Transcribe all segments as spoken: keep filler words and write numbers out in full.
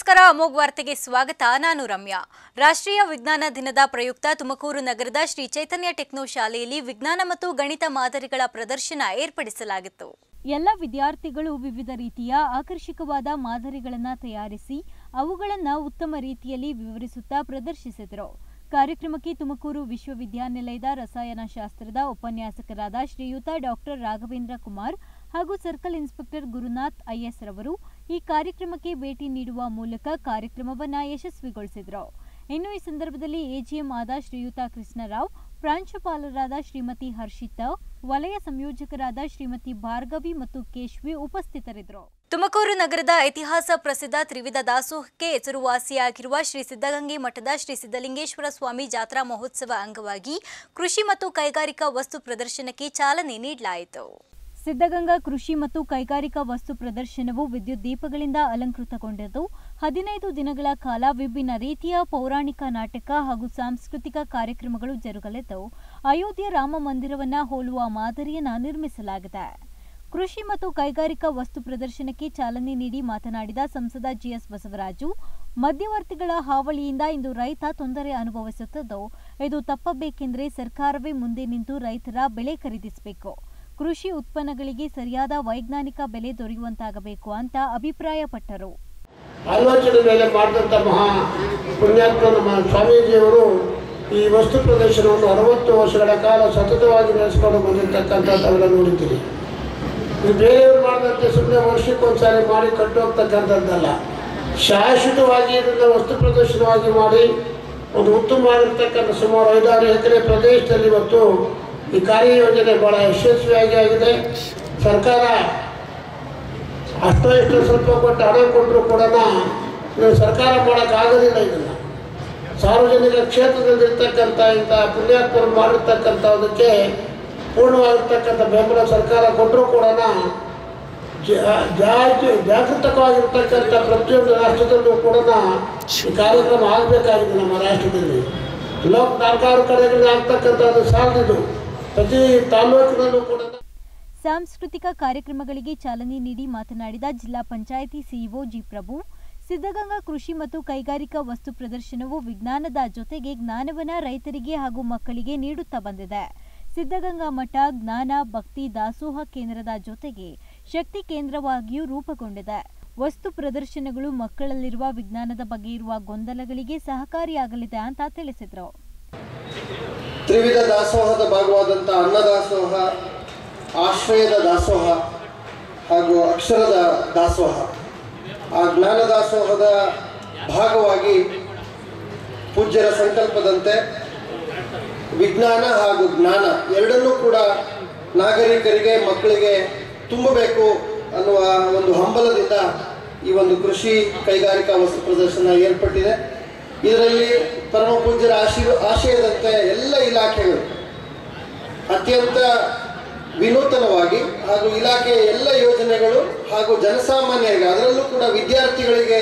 ನಮಸ್ಕಾರ ಅಮೋಘ್ ವಾರ್ತೆಗೆ ಸ್ವಾಗತ ನಾನು ರಮ್ಯಾ ರಾಷ್ಟ್ರೀಯ ವಿಜ್ಞಾನ ದಿನದ ಪ್ರಯುಕ್ತ ತುಮಕೂರು ನಗರದ ಶ್ರೀ ಚೈತನ್ಯ ಟೆಕ್ನೋ ಶಾಲೆಯಲ್ಲಿ ವಿಜ್ಞಾನ ಮತ್ತು ಗಣಿತ ಮಾದರಿಗಳ ಪ್ರದರ್ಶನ ಏರ್ಪಡಿಸಲಾಗಿತ್ತು ಎಲ್ಲ ವಿದ್ಯಾರ್ಥಿಗಳು ವಿವಿಧ ರೀತಿಯ ಆಕರ್ಷಕವಾದ ಮಾದರಿಗಳನ್ನು ತಯಾರಿಸಿ ಅವುಗಳನ್ನು ಉತ್ತಮ ರೀತಿಯಲ್ಲಿ ವಿವರಿಸುತ್ತಾ ಪ್ರದರ್ಶಿಸಿದರು ಕಾರ್ಯಕ್ರಮಕ್ಕೆ ತುಮಕೂರು ವಿಶ್ವವಿದ್ಯಾನಿಲಯದ ರಸಾಯನಶಾಸ್ತ್ರದ ಉಪನ್ಯಾಸಕರಾದ ಶ್ರೀಯುತ ಡಾಕ್ಟರ್ ರಾಘವೇಂದ್ರ ಕುಮಾರ್ ಹಾಗೂ ಸರ್ಕಲ್ ಇನ್ಸ್ಪೆಕ್ಟರ್ ಗುರುನಾಥ್ ಐಎಸ್ ರವರು ಈ ಕಾರ್ಯಕ್ರಮಕ್ಕೆ ಭೇಟಿ ನೀಡುವ ಮೂಲಕ ಕಾರ್ಯಕ್ರಮವನ್ನು ಯಶಸ್ವಿಗೊಳಿಸಿದರು ಇನ್ನು ಈ ಸಂದರ್ಭದಲ್ಲಿ ಎಜಿಎಂ ಆದ ಶ್ರೀಯುತ ಕೃಷ್ಣರಾವ್ ಪ್ರಾಂಶುಪಾಲರಾದ ಶ್ರೀಮತಿ ಹರ್ಷಿತಾ ವಲಯ ಸಂಯೋಜಕರಾದ ಶ್ರೀಮತಿ ಭಾರ್ಗವಿ ಮತ್ತು ಕೇಶ್ವಿ ಉಪಸ್ಥಿತರಿದ್ದರು ತುಮಕೂರು ನಗರದ ಇತಿಹಾಸ ಪ್ರಸಿದ್ಧ ತ್ರಿವಿಧ ದಾಸೋಹಕ್ಕೆ ಹೆಸರುವಾಸಿಯಾಗಿರುವ ಶ್ರೀ ಸಿದ್ಧಗಂಗೆ ಮಠದ ಶ್ರೀ ಸಿದ್ಧಲಿಂಗೇಶ್ವರ ಸ್ವಾಮಿ ಜಾತ್ರಾ ಮಹೋತ್ಸವ ಅಂಗವಾಗಿ ಕೃಷಿ ಮತ್ತು ಕೈಗಾರಿಕಾ ವಸ್ತು ಪ್ರದರ್ಶನಕ್ಕೆ ಚಾಲನೆ ನೀಡಲಾಯಿತು ಸಿದ್ಧಗಂಗಾ ಕೃಷಿ ಮತ್ತು ಕೈಗಾರಿಕಾ ವಸ್ತು ಪ್ರದರ್ಶನವು ವಿದ್ಯುತ್ ದೀಪಗಳಿಂದ ಅಲಂಕೃತಗೊಂಡಿದ್ದು ಹದಿನೈದು ದಿನಗಳ ಕಾಲ ವಿಭಿನ್ನ ರೀತಿಯ ಪೌರಾಣಿಕ ನಾಟಕ ಹಾಗೂ ಸಾಂಸ್ಕೃತಿಕ ಕಾರ್ಯಕ್ರಮಗಳು ಜರುಗಲಿದ್ದು ಅಯೋಧ್ಯೆ ರಾಮ ಮಂದಿರವನ್ನು ಹೋಲುವ ಮಾದರಿಯನ್ನು ನಿರ್ಮಿಸಲಾಗಿದೆ ಕೃಷಿ ಮತ್ತು ಕೈಗಾರಿಕಾ ವಸ್ತು ಪ್ರದರ್ಶನಕ್ಕೆ ಚಾಲನೆ ನೀಡಿ ಮಾತನಾಡಿದ ಸಂಸದ ಜಿಎಸ್ ಬಸವರಾಜು ಮಧ್ಯವರ್ತಿಗಳ ಹಾವಳಿಯಿಂದ ಇಂದು ರೈತ ತೊಂದರೆ ಅನುಭವಿಸುತ್ತಿದ್ದು ಇದು ತಪ್ಪಬೇಕೆಂದರೆ ಸರ್ಕಾರವೇ ಮುಂದೆ ನಿಂತು ರೈತರ ಬೆಳೆ ಖರೀದಿಸಬೇಕು ಕೃಷಿ ಉತ್ಪನ್ನಗಳಿಗೆ ಸರಿಯಾದ ವೈಜ್ಞಾನಿಕ ಬೆಲೆ ದೊರೆಯುವಂತಾಗಬೇಕು ಅಂತ ಅಭಿಪ್ರಾಯಪಟ್ಟರು ಆಲೋಚನೆ ಮೇಲೆ ಮಾಡಿದಂಥ ಮಹಾ ಪುಣ್ಯಾತ್ಮ ನಮ್ಮ ಸ್ವಾಮೀಜಿಯವರು ಈ ವಸ್ತು ಪ್ರದರ್ಶನವನ್ನು ಅರವತ್ತು ವರ್ಷಗಳ ಕಾಲ ಸತತವಾಗಿ ನಡೆಸಿಕೊಂಡು ಬಂದಿರತಕ್ಕಂಥದ್ದನ್ನು ನೋಡಿದ್ದೀರಿ ಇದು ಬೇರೆಯವರು ಮಾಡಿದಂತೆ ಸುಮ್ಮನೆ ವರ್ಷಕ್ಕೊಂದ್ಸಾರಿ ಮಾಡಿ ಕಟ್ಟೋಗ್ತಕ್ಕಂಥದ್ದಲ್ಲ ಶಾಶ್ವತವಾಗಿ ಇದನ್ನು ವಸ್ತು ಪ್ರದರ್ಶನವಾಗಿ ಮಾಡಿ ಒಂದು ಉತ್ತಮವಾಗಿರ್ತಕ್ಕಂಥ ಸುಮಾರು ಐದಾರು ಎಕರೆ ಪ್ರದೇಶದಲ್ಲಿ ಇವತ್ತು ಈ ಕಾರ್ಯಯೋಜನೆ ಭಾಳ ಯಶಸ್ವಿಯಾಗಿ ಆಗಿದೆ ಸರ್ಕಾರ ಅಷ್ಟೋ ಇಷ್ಟೋ ಸ್ವಲ್ಪ ಕೊಟ್ಟು ಹಣ ಕೊಟ್ಟರು ಕೂಡ ಸರ್ಕಾರ ಮಾಡೋಕ್ಕಾಗೋದಿಲ್ಲ ಇದನ್ನು ಸಾರ್ವಜನಿಕ ಕ್ಷೇತ್ರದಲ್ಲಿರ್ತಕ್ಕಂಥ ಇಂಥ ಪುಣ್ಯಾತ್ಮರು ಮಾಡಿರ್ತಕ್ಕಂಥದಕ್ಕೆ ಪೂರ್ಣವಾಗಿರ್ತಕ್ಕಂಥ ಬೆಂಬಲ ಸರ್ಕಾರ ಕೊಟ್ಟರೂ ಕೂಡ ಜಾಗೃತವಾಗಿರ್ತಕ್ಕಂಥ ಪ್ರತಿಯೊಂದು ರಾಷ್ಟ್ರದಲ್ಲೂ ಕೂಡ ಈ ಕಾರ್ಯಕ್ರಮ ಆಗಬೇಕಾಗಿದೆ ನಮ್ಮ ರಾಷ್ಟ್ರದಲ್ಲಿ ಲೋಕ ನಾಲ್ಕಾರು ಕಡೆಗಳಲ್ಲಿ ಆಗ್ತಕ್ಕಂಥದ್ದು ಸಾಲದು ಪ್ರತಿ ತಾಲೂಕಿನಲ್ಲೂ ಕೂಡ ಸಾಂಸ್ಕೃತಿಕ ಕಾರ್ಯಕ್ರಮಗಳಿಗೆ ಚಾಲನೆ ನೀಡಿ ಮಾತನಾಡಿದ ಜಿಲ್ಲಾ ಪಂಚಾಯಿತಿ ಸಿಇಒ ಜಿ ಪ್ರಭು ಸಿದ್ಧಗಂಗಾ ಕೃಷಿ ಮತ್ತು ಕೈಗಾರಿಕಾ ವಸ್ತು ಪ್ರದರ್ಶನವು ವಿಜ್ಞಾನದ ಜೊತೆಗೆ ಜ್ಞಾನವನ್ನ ರೈತರಿಗೆ ಹಾಗೂ ಮಕ್ಕಳಿಗೆ ನೀಡುತ್ತಾ ಬಂದಿದೆ ಸಿದ್ಧಗಂಗಾ ಮಠ ಜ್ಞಾನ ಭಕ್ತಿ ದಾಸೋಹ ಕೇಂದ್ರದ ಜೊತೆಗೆ ಶಕ್ತಿ ಕೇಂದ್ರವಾಗಿಯೂ ರೂಪುಗೊಂಡಿದೆ ವಸ್ತು ಪ್ರದರ್ಶನಗಳು ಮಕ್ಕಳಲ್ಲಿರುವ ವಿಜ್ಞಾನದ ಬಗ್ಗೆ ಇರುವ ಗೊಂದಲಗಳಿಗೆ ಸಹಕಾರಿಯಾಗಲಿದೆ ಅಂತ ತಿಳಿಸಿದರು ತ್ರಿವಿಧ ದಾಸೋಹದ ಭಾಗವಾದಂಥ ಅನ್ನದಾಸೋಹ ಆಶ್ರಯದ ದಾಸೋಹ ಹಾಗೂ ಅಕ್ಷರದ ದಾಸೋಹ ಆ ಜ್ಞಾನ ದಾಸೋಹದ ಭಾಗವಾಗಿ ಪೂಜ್ಯರ ಸಂಕಲ್ಪದಂತೆ ವಿಜ್ಞಾನ ಹಾಗೂ ಜ್ಞಾನ ಎರಡನ್ನೂ ಕೂಡ ನಾಗರಿಕರಿಗೆ ಮಕ್ಕಳಿಗೆ ತುಂಬಬೇಕು ಅನ್ನುವ ಒಂದು ಹಂಬಲದಿಂದ ಈ ಒಂದು ಕೃಷಿ ಕೈಗಾರಿಕಾ ವಸ್ತು ಪ್ರದರ್ಶನ ಏರ್ಪಟ್ಟಿದೆ ಇದರಲ್ಲಿ ಪರಮ ಪೂಜ್ಯರ ಆಶೀರ್ ಆಶಯದಂತೆ ಎಲ್ಲ ಇಲಾಖೆಗಳು ಅತ್ಯಂತ ವಿನೂತನವಾಗಿ ಹಾಗೂ ಇಲಾಖೆಯ ಎಲ್ಲ ಯೋಜನೆಗಳು ಹಾಗೂ ಜನಸಾಮಾನ್ಯರಿಗೆ ಅದರಲ್ಲೂ ಕೂಡ ವಿದ್ಯಾರ್ಥಿಗಳಿಗೆ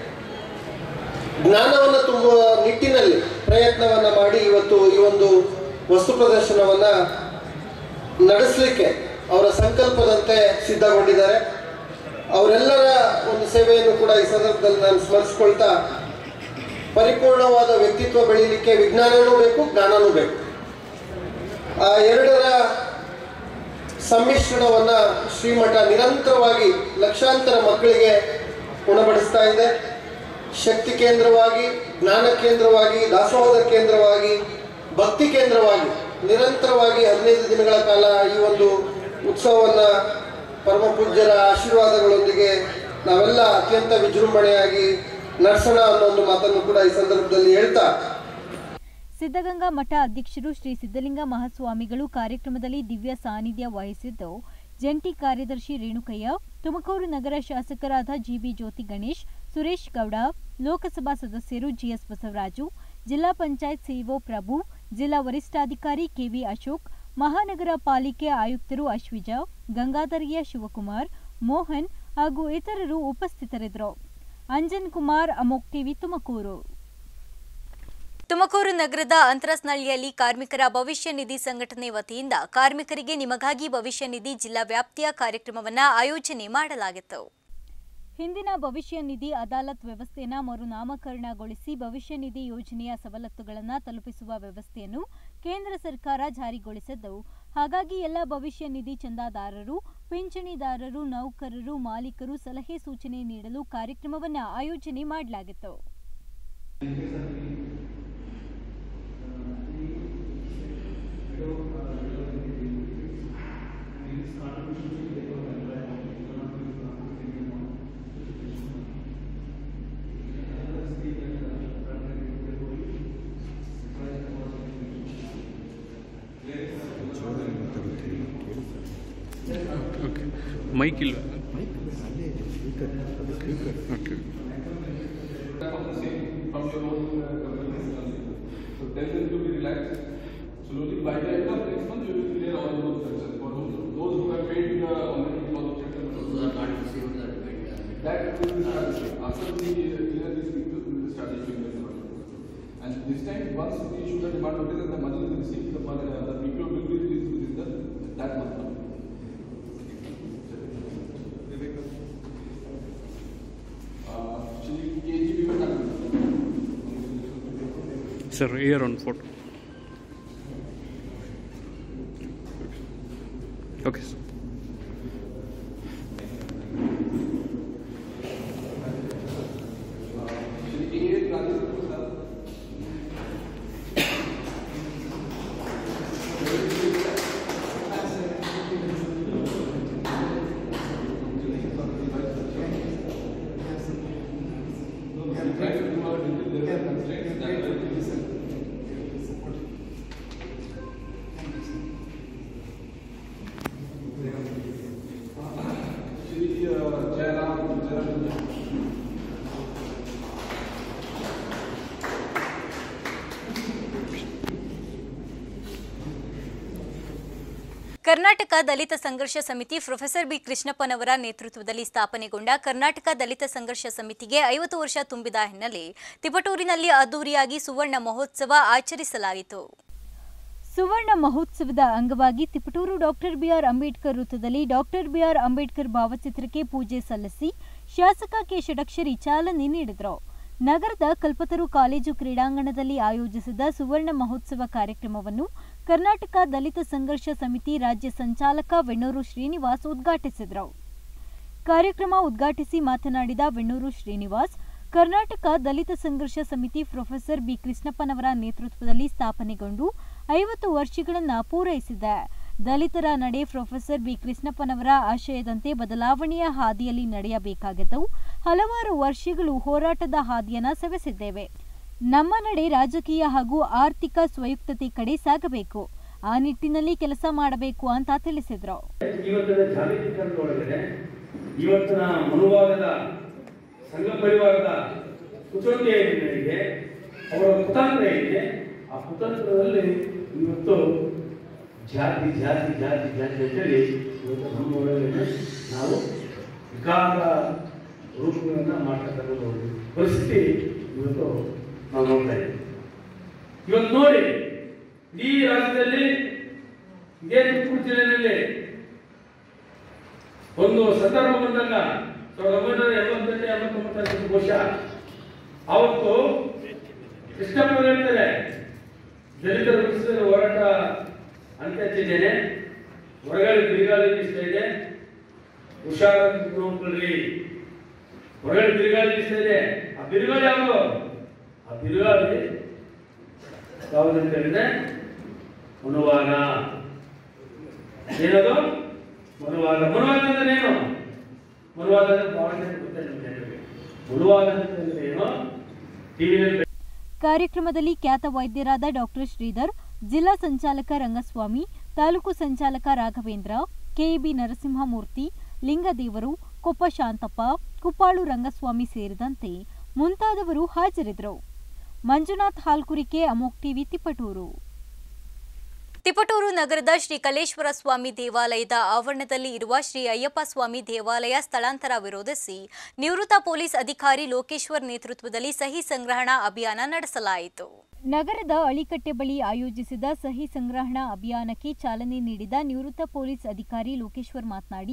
ಜ್ಞಾನವನ್ನು ತುಂಬುವ ನಿಟ್ಟಿನಲ್ಲಿ ಪ್ರಯತ್ನವನ್ನು ಮಾಡಿ ಇವತ್ತು ಈ ಒಂದು ವಸ್ತು ಪ್ರದರ್ಶನವನ್ನು ನಡೆಸಲಿಕ್ಕೆ ಅವರ ಸಂಕಲ್ಪದಂತೆ ಸಿದ್ಧಗೊಂಡಿದ್ದಾರೆ ಅವರೆಲ್ಲರ ಒಂದು ಸೇವೆಯನ್ನು ಕೂಡ ಈ ಸಂದರ್ಭದಲ್ಲಿ ನಾನು ಸ್ಮರಿಸ್ಕೊಳ್ತಾ ಪರಿಪೂರ್ಣವಾದ ವ್ಯಕ್ತಿತ್ವ ಬೆಳೀಲಿಕ್ಕೆ ವಿಜ್ಞಾನವೂ ಬೇಕು ಜ್ಞಾನವೂ ಬೇಕು ಆ ಎರಡರ ಸಮ್ಮಿಶ್ರಣವನ್ನು ಶ್ರೀಮಠ ನಿರಂತರವಾಗಿ ಲಕ್ಷಾಂತರ ಮಕ್ಕಳಿಗೆ ಉಣಬಡಿಸ್ತಾ ಇದೆ ಶಕ್ತಿ ಕೇಂದ್ರವಾಗಿ ಜ್ಞಾನ ಕೇಂದ್ರವಾಗಿ ದಾಸೋಹದ ಕೇಂದ್ರವಾಗಿ ಭಕ್ತಿ ಕೇಂದ್ರವಾಗಿ ನಿರಂತರವಾಗಿ ಹದಿನೈದು ದಿನಗಳ ಕಾಲ ಈ ಒಂದು ಉತ್ಸವವನ್ನು ಪರಮ ಪೂಜ್ಯರ ಆಶೀರ್ವಾದಗಳೊಂದಿಗೆ ನಾವೆಲ್ಲ ಅತ್ಯಂತ ವಿಜೃಂಭಣೆಯಾಗಿ ನಡೆಸೋಣ ಅನ್ನೋ ಒಂದು ಮಾತನ್ನು ಕೂಡ ಈ ಸಂದರ್ಭದಲ್ಲಿ ಹೇಳ್ತಾ ಸಿದ್ಧಗಂಗಾ ಮಠ ಅಧ್ಯಕ್ಷರು ಶ್ರೀ ಸಿದ್ಧಲಿಂಗ ಮಹಾಸ್ವಾಮಿಗಳು ಕಾರ್ಯಕ್ರಮದಲ್ಲಿ ದಿವ್ಯ ಸಾನ್ನಿಧ್ಯ ವಹಿಸಿದ್ದು ಜಂಟಿ ಕಾರ್ಯದರ್ಶಿ ರೇಣುಕಯ್ಯ ತುಮಕೂರು ನಗರ ಶಾಸಕರಾದ ಜಿಬಿ ಜ್ಯೋತಿ ಗಣೇಶ್ ಸುರೇಶ್ ಗೌಡ ಲೋಕಸಭಾ ಸದಸ್ಯರು ಜಿಎಸ್ ಬಸವರಾಜು ಜಿಲ್ಲಾ ಪಂಚಾಯತ್ ಸಿಇಒ ಪ್ರಭು ಜಿಲ್ಲಾ ವರಿಷ್ಠಾಧಿಕಾರಿ ಕೆವಿ ಅಶೋಕ್ ಮಹಾನಗರ ಪಾಲಿಕೆ ಆಯುಕ್ತರು ಅಶ್ವಿಜಾ ಗಂಗಾಧರಿಯ ಶಿವಕುಮಾರ್ ಮೋಹನ್ ಹಾಗೂ ಇತರರು ಉಪಸ್ಥಿತರಿದ್ದರು ಅಂಜನ್ ಕುಮಾರ್ ಅಮೋಕ್ ಟಿವಿ ತುಮಕೂರು ತುಮಕೂರು ನಗರದ ಅಂತರಸ್ನಳ್ಳಿಯಲ್ಲಿ ಕಾರ್ಮಿಕರ ಭವಿಷ್ಯ ನಿಧಿ ಸಂಘಟನೆ ವತಿಯಿಂದ ಕಾರ್ಮಿಕರಿಗೆ ನಿಮಗಾಗಿ ಭವಿಷ್ಯ ನಿಧಿ ಜಿಲ್ಲಾ ವ್ಯಾಪ್ತಿಯ ಕಾರ್ಯಕ್ರಮವನ್ನು ಆಯೋಜನೆ ಮಾಡಲಾಗಿತ್ತು ಹಿಂದಿನ ಭವಿಷ್ಯ ನಿಧಿ ಅದಾಲತ್ ವ್ಯವಸ್ಥೆಯನ್ನು ಮರುನಾಮಕರಣಗೊಳಿಸಿ ಭವಿಷ್ಯ ನಿಧಿ ಯೋಜನೆಯ ಸವಲತ್ತುಗಳನ್ನು ತಲುಪಿಸುವ ವ್ಯವಸ್ಥೆಯನ್ನು ಕೇಂದ್ರ ಸರ್ಕಾರ ಜಾರಿಗೊಳಿಸಿದ್ದು, ಹಾಗಾಗಿ ಎಲ್ಲ ಭವಿಷ್ಯ ನಿಧಿ ಚಂದಾದಾರರು, ಪಿಂಚಣಿದಾರರು, ನೌಕರರು, ಮಾಲೀಕರು ಸಲಹೆ ಸೂಚನೆ ನೀಡಲು ಕಾರ್ಯಕ್ರಮವನ್ನು ಆಯೋಜನೆ ಮಾಡಲಾಗಿತ್ತು. ಮೈಕ್ ಇಲ್ಲ. And this time, once we issue the demand notice and the money is received, the, the P P O will be released within the, that month. Sir, here on photo. Okay, sir. Karnataka ದಲಿತ ಸಂಘರ್ಷ ಸಮಿತಿ professor B ಕೃಷ್ಣಪ್ಪನವರ ನೇತೃತ್ವದಲ್ಲಿ ಸ್ಥಾಪನೆಗೊಂಡ ಕರ್ನಾಟಕ ದಲಿತ ಸಂಘರ್ಷ ಸಮಿತಿಗೆ ಐವತ್ತು ವರ್ಷ ತುಂಬಿದ ಹಿನ್ನೆಲೆ ತಿಪಟೂರಿನಲ್ಲಿ ಅದ್ದೂರಿಯಾಗಿ ಸುವರ್ಣ ಮಹೋತ್ಸವ ಆಚರಿಸಲಾಯಿತು. ಸುವರ್ಣ ಮಹೋತ್ಸವದ ಅಂಗವಾಗಿ ತಿಪಟೂರು ಡಾಕ್ಟರ್ ಬಿಆರ್ ಅಂಬೇಡ್ಕರ್ ವೃತ್ತದಲ್ಲಿ ಡಾಕ್ಟರ್ ಬಿಆರ್ ಅಂಬೇಡ್ಕರ್ ಭಾವಚಿತ್ರಕ್ಕೆ ಪೂಜೆ ಸಲ್ಲಿಸಿ ಶಾಸಕ ಕೆ ಷಡಕ್ಷರಿ ಚಾಲನೆ ನೀಡಿದರು. ನಗರದ ಕಲ್ಪತರು ಕಾಲೇಜು ಕ್ರೀಡಾಂಗಣದಲ್ಲಿ ಆಯೋಜಿಸಿದ ಸುವರ್ಣ ಮಹೋತ್ಸವ ಕಾರ್ಯಕ್ರಮವನ್ನು ಕರ್ನಾಟಕ ದಲಿತ ಸಂಘರ್ಷ ಸಮಿತಿ ರಾಜ್ಯ ಸಂಚಾಲಕ ವೆಣ್ಣೂರು ಶ್ರೀನಿವಾಸ್ ಉದ್ಘಾಟಿಸಿದರು. ಕಾರ್ಯಕ್ರಮ ಉದ್ಘಾಟಿಸಿ ಮಾತನಾಡಿದ ವೆಣ್ಣೂರು ಶ್ರೀನಿವಾಸ್, ಕರ್ನಾಟಕ ದಲಿತ ಸಂಘರ್ಷ ಸಮಿತಿ ಪ್ರೊಫೆಸರ್ ಬಿ ಕೃಷ್ಣಪ್ಪನವರ ನೇತೃತ್ವದಲ್ಲಿ ಸ್ಥಾಪನೆಗೊಂಡು ಐವತ್ತು ವರ್ಷಗಳನ್ನು ಪೂರೈಸಿದೆ. ದಲಿತರ ನಡೆ ಪ್ರೊಫೆಸರ್ ಬಿ ಕೃಷ್ಣಪ್ಪನವರ ಆಶಯದಂತೆ ಬದಲಾವಣೆಯ ಹಾದಿಯಲ್ಲಿ ನಡೆಯಬೇಕಾಗಿದ್ದು, ಹಲವಾರು ವರ್ಷಗಳು ಹೋರಾಟದ ಹಾದಿಯನ್ನು ಸವೆಸಿದ್ದೇವೆ. ನಮ್ಮ ನಡೆ ರಾಜಕೀಯ ಹಾಗೂ ಆರ್ಥಿಕ ಸ್ವಯುಕ್ತತೆ ಕಡೆ ಸಾಗಬೇಕು. ಆ ನಿಟ್ಟಿನಲ್ಲಿ ಕೆಲಸ ಮಾಡಬೇಕು ಅಂತ ತಿಳಿಸಿದ್ರು. ಇವತ್ತಿನ ಜಾಗತೀಕರಣದೊಳಗಡೆ ಇವತ್ತಿನ ಮನುವಾದದ ಸಂಘ ಪರಿವಾರದ ಕುಚೋದ್ಯ ಏನಿದೆ, ಅವರ ಕುತಂತ್ರ ಏನಿದೆ, ಆ ಕುತಂತ್ರದಲ್ಲಿ ಇವತ್ತು ಜಾತಿ ಜಾತಿ ಜಾತಿ ಜಾತಿ ಅಂತೇಳಿ ಇವತ್ತು ನಮ್ಮ ಒಳಗಡೆ ನಾವು ವಿಕಾರ ರೂಪಗಳನ್ನು ಮಾಡ್ತಕ್ಕಂಥ ಪರಿಸ್ಥಿತಿ ಇವತ್ತು ನಾವು ನೋಡ್ತಾ ಇದ್ದೀವಿ. ಇವತ್ತು ನೋಡಿ, ಈ ರಾಜ್ಯದಲ್ಲಿ ಇದೇ ತುಮಕೂರು ಜಿಲ್ಲೆಯಲ್ಲಿ ಒಂದು ಸಂದರ್ಭ ಬಂದಾಗ ಸಾವಿರದ ಒಂಬೈನೂರ ಎಂಬತ್ತೆಂಟು ಎಂಬತ್ತೊಂಬತ್ತರ ಬಹುಶಃ ಅವತ್ತು ಕೃಷ್ಣಪ್ಪನವರು ಹೇಳ್ತಾರೆ, ದಲಿತರ ವಿರುದ್ಧ ಹೋರಾಟ ಅಂತ್ಯಚ್ಚಿದ್ದೇನೆ, ಹೊರಗಡೆ ಬಿರುಗಾಳಿ ಬೀಸ್ತಾ ಇದೆ, ಹುಷಾರಾಗಿ ನೋಡ್ಕೊಳ್ಳಿ, ಹೊರಗಡೆ ಬಿರುಗಾಳಿ ಬೀಸ್ತಾ ಇದೆ. ಆ ಬಿರುಗಾಳಿ ಯಾವುದು? ಆ ಬಿರುಗಾಳಿ ಯಾವುದಂತ ಹೇಳಿದ್ರೆ ಮನುವಾದ. ಏನದು ಮನುವಾದ? ಮನುವಾದ ಅಂದ್ರೆ ಏನು? ಮನುವಾದ ಅಂದ್ರೆ ಬಹಳ ಜನ ಗೊತ್ತಿಲ್ಲ ನಿಮಗೆ. ಮನುವಾದ ಅಂದ್ರೆ ಏನು? ಟಿವಿಯಲ್ಲಿ. ಕಾರ್ಯಕ್ರಮದಲ್ಲಿ ಖ್ಯಾತ ವೈದ್ಯರಾದ ಡಾಕ್ಟರ್ ಶ್ರೀಧರ್, ಜಿಲ್ಲಾ ಸಂಚಾಲಕ ರಂಗಸ್ವಾಮಿ, ತಾಲೂಕು ಸಂಚಾಲಕ ರಾಘವೇಂದ್ರ, ಕೆಇಬಿ ನರಸಿಂಹಮೂರ್ತಿ, ಲಿಂಗದೇವರು, ಕೊಪ್ಪ ಶಾಂತಪ್ಪ, ಕುಪ್ಪಾಳು ರಂಗಸ್ವಾಮಿ ಸೇರಿದಂತೆ ಮುಂತಾದವರು ಹಾಜರಿದ್ದರು. ಮಂಜುನಾಥ್ ಹಾಲ್ಕುರಿಕೆ, ಅಮೋಕ್ ಟಿವಿ, ತಿಪಟೂರು. ತಿಪಟೂರು ನಗರದ ಶ್ರೀ ಕಲೇಶ್ವರ ಸ್ವಾಮಿ ದೇವಾಲಯದ ಆವರಣದಲ್ಲಿ ಇರುವ ಶ್ರೀ ಅಯ್ಯಪ್ಪ ಸ್ವಾಮಿ ದೇವಾಲಯ ಸ್ಥಳಾಂತರ ವಿರೋಧಿಸಿ ನಿವೃತ್ತ ಪೊಲೀಸ್ ಅಧಿಕಾರಿ ಲೋಕೇಶ್ವರ್ ನೇತೃತ್ವದಲ್ಲಿ ಸಹಿ ಸಂಗ್ರಹಣಾ ಅಭಿಯಾನ ನಡೆಸಲಾಯಿತು. ನಗರದ ಅಳಿಕಟ್ಟೆ ಬಳಿ ಆಯೋಜಿಸಿದ ಸಹಿ ಸಂಗ್ರಹಣಾ ಅಭಿಯಾನಕ್ಕೆ ಚಾಲನೆ ನೀಡಿದ ನಿವೃತ್ತ ಪೊಲೀಸ್ ಅಧಿಕಾರಿ ಲೋಕೇಶ್ವರ್ ಮಾತನಾಡಿ,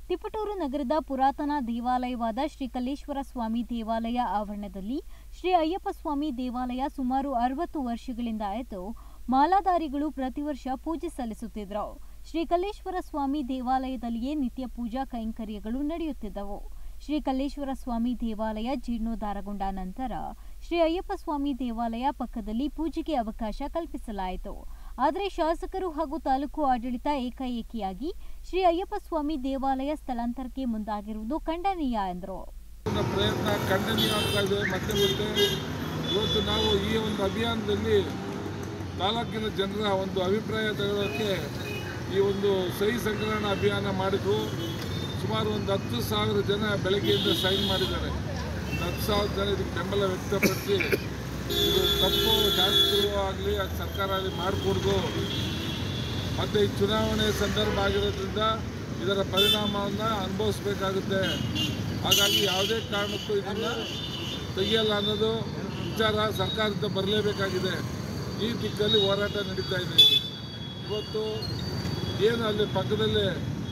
ತಿಪಟೂರು ನಗರದ ಪುರಾತನ ದೇವಾಲಯವಾದ ಶ್ರೀ ಕಲ್ಲೇಶ್ವರ ಸ್ವಾಮಿ ದೇವಾಲಯ ಆವರಣದಲ್ಲಿ ಶ್ರೀ ಅಯ್ಯಪ್ಪ ಸ್ವಾಮಿ ದೇವಾಲಯ ಸುಮಾರು ಅರವತ್ತು ವರ್ಷಗಳಿಂದ ಇದ್ದು ಮಾಲಾಧಾರಿಗಳು ಪ್ರತಿ ವರ್ಷ ಪೂಜೆ ಸಲ್ಲಿಸುತ್ತಿದ್ದರು. ಶ್ರೀ ಕಲ್ಲೇಶ್ವರ ಸ್ವಾಮಿ ದೇವಾಲಯದಲ್ಲಿಯೇ ನಿತ್ಯ ಪೂಜಾ ಕೈಂಕರ್ಯಗಳು ನಡೆಯುತ್ತಿದ್ದವು. ಶ್ರೀ ಕಲ್ಲೇಶ್ವರ ಸ್ವಾಮಿ ದೇವಾಲಯ ಜೀರ್ಣೋದ್ಧಾರಗೊಂಡ ನಂತರ ಶ್ರೀ ಅಯ್ಯಪ್ಪ ಸ್ವಾಮಿ ದೇವಾಲಯ ಪಕ್ಕದಲ್ಲಿ ಪೂಜೆಗೆ ಅವಕಾಶ ಕಲ್ಪಿಸಲಾಯಿತು. ಆದರೆ ಶಾಸಕರು ಹಾಗೂ ತಾಲೂಕು ಆಡಳಿತ ಏಕಾಏಕಿಯಾಗಿ ಶ್ರೀ ಅಯ್ಯಪ್ಪ ಸ್ವಾಮಿ ದೇವಾಲಯ ಸ್ಥಳಾಂತರಕ್ಕೆ ಮುಂದಾಗಿರುವುದು ಖಂಡನೀಯ ಎಂದರು. ಪ್ರಯತ್ನ ಖಂಡನೀಯ ಆಗ್ತಾ ಇದೆ. ಮತ್ತೆ ಮತ್ತೆ ಇವತ್ತು ನಾವು ಈ ಒಂದು ಅಭಿಯಾನದಲ್ಲಿ ತಾಲೂಕಿನ ಜನರ ಒಂದು ಅಭಿಪ್ರಾಯ ತಗೊಳ್ಳೋಕ್ಕೆ ಈ ಒಂದು ಸಹಿ ಸಂಗ್ರಹಣಾ ಅಭಿಯಾನ ಮಾಡಿದ್ರು. ಸುಮಾರು ಒಂದು ಹತ್ತು ಸಾವಿರ ಜನ ಬೆಳಗ್ಗೆಯಿಂದ ಸೈನ್ ಮಾಡಿದ್ದಾರೆ. ಹತ್ತು ಸಾವಿರ ಜನ ಇದಕ್ಕೆ ಬೆಂಬಲ ವ್ಯಕ್ತಪಡಿಸಿ ಇದು ತಪ್ಪು ಶಾಸಕರು ಆಗಲಿ ಸರ್ಕಾರ ಆಗಲಿ ಮಾಡಿಕೊಡ್ದು, ಮತ್ತು ಈ ಚುನಾವಣೆ ಸಂದರ್ಭ ಆಗಿರೋದ್ರಿಂದ ಇದರ ಪರಿಣಾಮವನ್ನು ಅನುಭವಿಸಬೇಕಾಗುತ್ತೆ. ಹಾಗಾಗಿ ಯಾವುದೇ ಕಾರಣಕ್ಕೂ ಇದನ್ನು ತೆಗೆಯಲ್ಲ ಅನ್ನೋದು ವಿಚಾರ ಸರ್ಕಾರದಿಂದ ಬರಲೇಬೇಕಾಗಿದೆ. ಈ ದಿಕ್ಕಲ್ಲಿ ಹೋರಾಟ ನಡೀತಾ ಇದೆ. ಇವತ್ತು ಏನು ಅಲ್ಲಿ ಪಕ್ಕದಲ್ಲೇ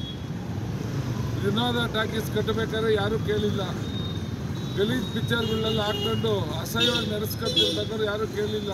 ವಿನೋದ ಟಾಕೀಸ್ ಕಟ್ಟಬೇಕಾದ್ರೆ ಯಾರೂ ಕೇಳಿಲ್ಲ. ಗಲೀಜ್ ಪಿಕ್ಚರ್ಗಳನ್ನೆಲ್ಲ ಹಾಕ್ಕೊಂಡು ಅಸಹ್ಯವಾಗಿ ನಡೆಸ್ಕೊಂತಿರ್ಬೇಕಾದ್ರೆ ಯಾರೂ ಕೇಳಿಲ್ಲ.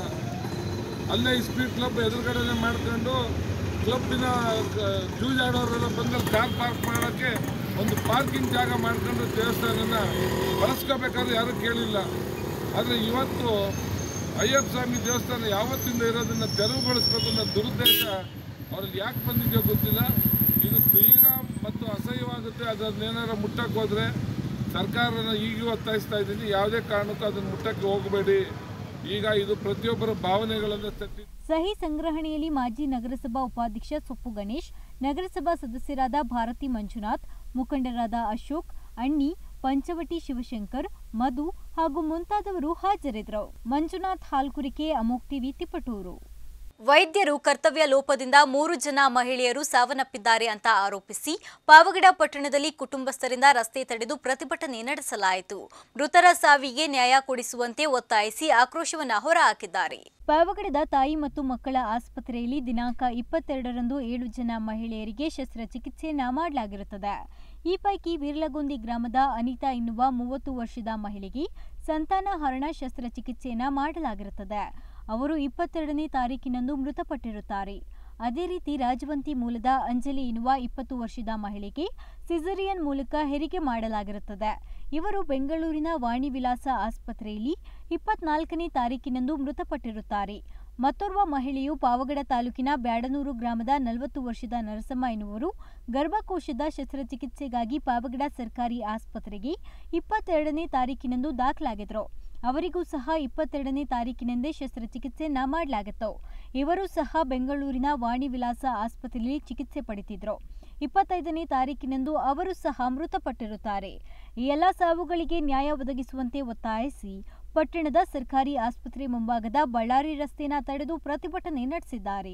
ಅಲ್ಲೇ ಈ ಸ್ಪೀಡ್ ಕ್ಲಬ್ ಎದುರುಗಡೆ ಮಾಡ್ಕೊಂಡು ಕ್ಲಬ್ಬಿನ ಜೂಜಾಡೋರೆಲ್ಲ ಬಂದು ಕಾರ್ ಪಾರ್ಕ್ ಮಾಡೋಕ್ಕೆ ಒಂದು ಪಾರ್ಕಿಂಗ್ ಜಾಗ ಮಾಡ್ಕೊಂಡು ದೇವಸ್ಥಾನನ ಬಳಸ್ಕೋಬೇಕಾದ್ರೆ ಯಾರೂ ಕೇಳಿಲ್ಲ. ಆದರೆ ಇವತ್ತು ಅಯ್ಯಪ್ಪ ಸ್ವಾಮಿ ದೇವಸ್ಥಾನ ಯಾವತ್ತಿಂದ ಇರೋದನ್ನು ತೆರವುಗೊಳಿಸ್ಬೇಕು ಅನ್ನೋ ದುರುದ್ದೇಶ ಅವ್ರಲ್ಲಿ ಯಾಕೆ ಬಂದಿದೆಯೋ ಗೊತ್ತಿಲ್ಲ. ಇದು ತೀರಾ ಮತ್ತು ಅಸಹ್ಯವಾಗುತ್ತೆ. ಅದನ್ನೇನಾರು ಮುಟ್ಟಕ್ಕೆ ಹೋದರೆ ಸರ್ಕಾರನ ಈಗಲೂ ಒತ್ತಾಯಿಸ್ತಾ ಇದ್ದೀನಿ, ಯಾವುದೇ ಕಾರಣಕ್ಕೂ ಅದನ್ನು ಮುಟ್ಟಕ್ಕೆ ಹೋಗಬೇಡಿ. ಈಗ ಇದು ಪ್ರತಿಯೊಬ್ಬರ ಭಾವನೆಗಳನ್ನು ತಟ್ಟಿ. ಸಹಿ ಸಂಗ್ರಹಣೆಯಲ್ಲಿ ಮಾಜಿ ನಗರಸಭಾ ಉಪಾಧ್ಯಕ್ಷ ಸೊಪ್ಪು ಗಣೇಶ್, ನಗರಸಭಾ ಸದಸ್ಯರಾದ ಭಾರತಿ ಮಂಜುನಾಥ್, ಮುಖಂಡರಾದ ಅಶೋಕ್, ಅಣ್ಣಿ, ಪಂಚವಟಿ ಶಿವಶಂಕರ್, ಮಧು ಹಾಗೂ ಮುಂತಾದವರು ಹಾಜರಿದ್ದರು. ಮಂಜುನಾಥ್ ಹಾಲ್ಕುರಿಕೆ, ಅಮೋಕ್ ಟಿವಿ, ತಿಪಟೂರು. ವೈದ್ಯರು ಕರ್ತವ್ಯ ಲೋಪದಿಂದ ಮೂರು ಜನ ಮಹಿಳೆಯರು ಸಾವನ್ನಪ್ಪಿದ್ದಾರೆ ಅಂತ ಆರೋಪಿಸಿ ಪಾವಗಡ ಪಟ್ಟಣದಲ್ಲಿ ಕುಟುಂಬಸ್ಥರಿಂದ ರಸ್ತೆ ತಡೆದು ಪ್ರತಿಭಟನೆ ನಡೆಸಲಾಯಿತು. ಮೃತರ ಸಾವಿಗೆ ನ್ಯಾಯ ಕೊಡಿಸುವಂತೆ ಒತ್ತಾಯಿಸಿ ಆಕ್ರೋಶವನ್ನು ಹೊರಹಾಕಿದ್ದಾರೆ. ಪಾವಗಡದ ತಾಯಿ ಮತ್ತು ಮಕ್ಕಳ ಆಸ್ಪತ್ರೆಯಲ್ಲಿ ದಿನಾಂಕ ಇಪ್ಪತ್ತೆರಡರಂದು ಏಳು ಜನ ಮಹಿಳೆಯರಿಗೆ ಶಸ್ತ್ರಚಿಕಿತ್ಸೆಯನ್ನ ಮಾಡಲಾಗಿರುತ್ತದೆ. ಈ ಪೈಕಿ ವೀರ್ಲಗೊಂದಿ ಗ್ರಾಮದ ಅನಿತಾ ಎನ್ನುವ ಮೂವತ್ತು ವರ್ಷದ ಮಹಿಳೆಗೆ ಸಂತಾನಹರಣ ಶಸ್ತ್ರಚಿಕಿತ್ಸೆಯನ್ನ ಮಾಡಲಾಗಿರುತ್ತದೆ. ಅವರು ಇಪ್ಪತ್ತೆರಡನೇ ತಾರೀಕಿನಂದು ಮೃತಪಟ್ಟಿರುತ್ತಾರೆ. ಅದೇ ರೀತಿ ರಾಜವಂತಿ ಮೂಲದ ಅಂಜಲಿ ಎನ್ನುವ ಇಪ್ಪತ್ತು ವರ್ಷದ ಮಹಿಳೆಗೆ ಸಿಸರಿಯನ್ ಮೂಲಕ ಹೆರಿಗೆ ಮಾಡಲಾಗಿರುತ್ತದೆ. ಇವರು ಬೆಂಗಳೂರಿನ ವಾಣಿ ವಿಲಾಸ ಆಸ್ಪತ್ರೆಯಲ್ಲಿ ಇಪ್ಪತ್ನಾಲ್ಕನೇ ತಾರೀಕಿನಂದು ಮೃತಪಟ್ಟಿರುತ್ತಾರೆ. ಮತ್ತೋರ್ವ ಮಹಿಳೆಯು ಪಾವಗಡ ತಾಲೂಕಿನ ಬ್ಯಾಡನೂರು ಗ್ರಾಮದ ನಲವತ್ತು ವರ್ಷದ ನರಸಮ್ಮ ಎನ್ನುವರು ಗರ್ಭಕೋಶದ ಶಸ್ತ್ರಚಿಕಿತ್ಸೆಗಾಗಿ ಪಾವಗಡ ಸರ್ಕಾರಿ ಆಸ್ಪತ್ರೆಗೆ ಇಪ್ಪತ್ತೆರಡನೇ ತಾರೀಕಿನಂದು ದಾಖಲಾಗಿದ್ದರು. ಅವರಿಗೂ ಸಹ ಇಪ್ಪತ್ತೆರಡನೇ ತಾರೀಕಿನಂದೇ ಶಸ್ತ್ರಚಿಕಿತ್ಸೆಯನ್ನ ಮಾಡಲಾಗಿತ್ತು. ಇವರು ಸಹ ಬೆಂಗಳೂರಿನ ವಾಣಿ ವಿಲಾಸ ಆಸ್ಪತ್ರೆಯಲ್ಲಿ ಚಿಕಿತ್ಸೆ ಪಡೆದಿದ್ರು. ಇಪ್ಪತ್ತೈದನೇ ತಾರೀಕಿನಂದು ಅವರು ಸಹ ಮೃತಪಟ್ಟಿರುತ್ತಾರೆ. ಈ ಎಲ್ಲ ಸಾವುಗಳಿಗೆ ನ್ಯಾಯ ಒದಗಿಸುವಂತೆ ಒತ್ತಾಯಿಸಿ ಪಟ್ಟಣದ ಸರ್ಕಾರಿ ಆಸ್ಪತ್ರೆ ಮುಂಭಾಗದ ಬಳ್ಳಾರಿ ರಸ್ತೆಯನ್ನು ತಡೆದು ಪ್ರತಿಭಟನೆ ನಡೆಸಿದ್ದಾರೆ.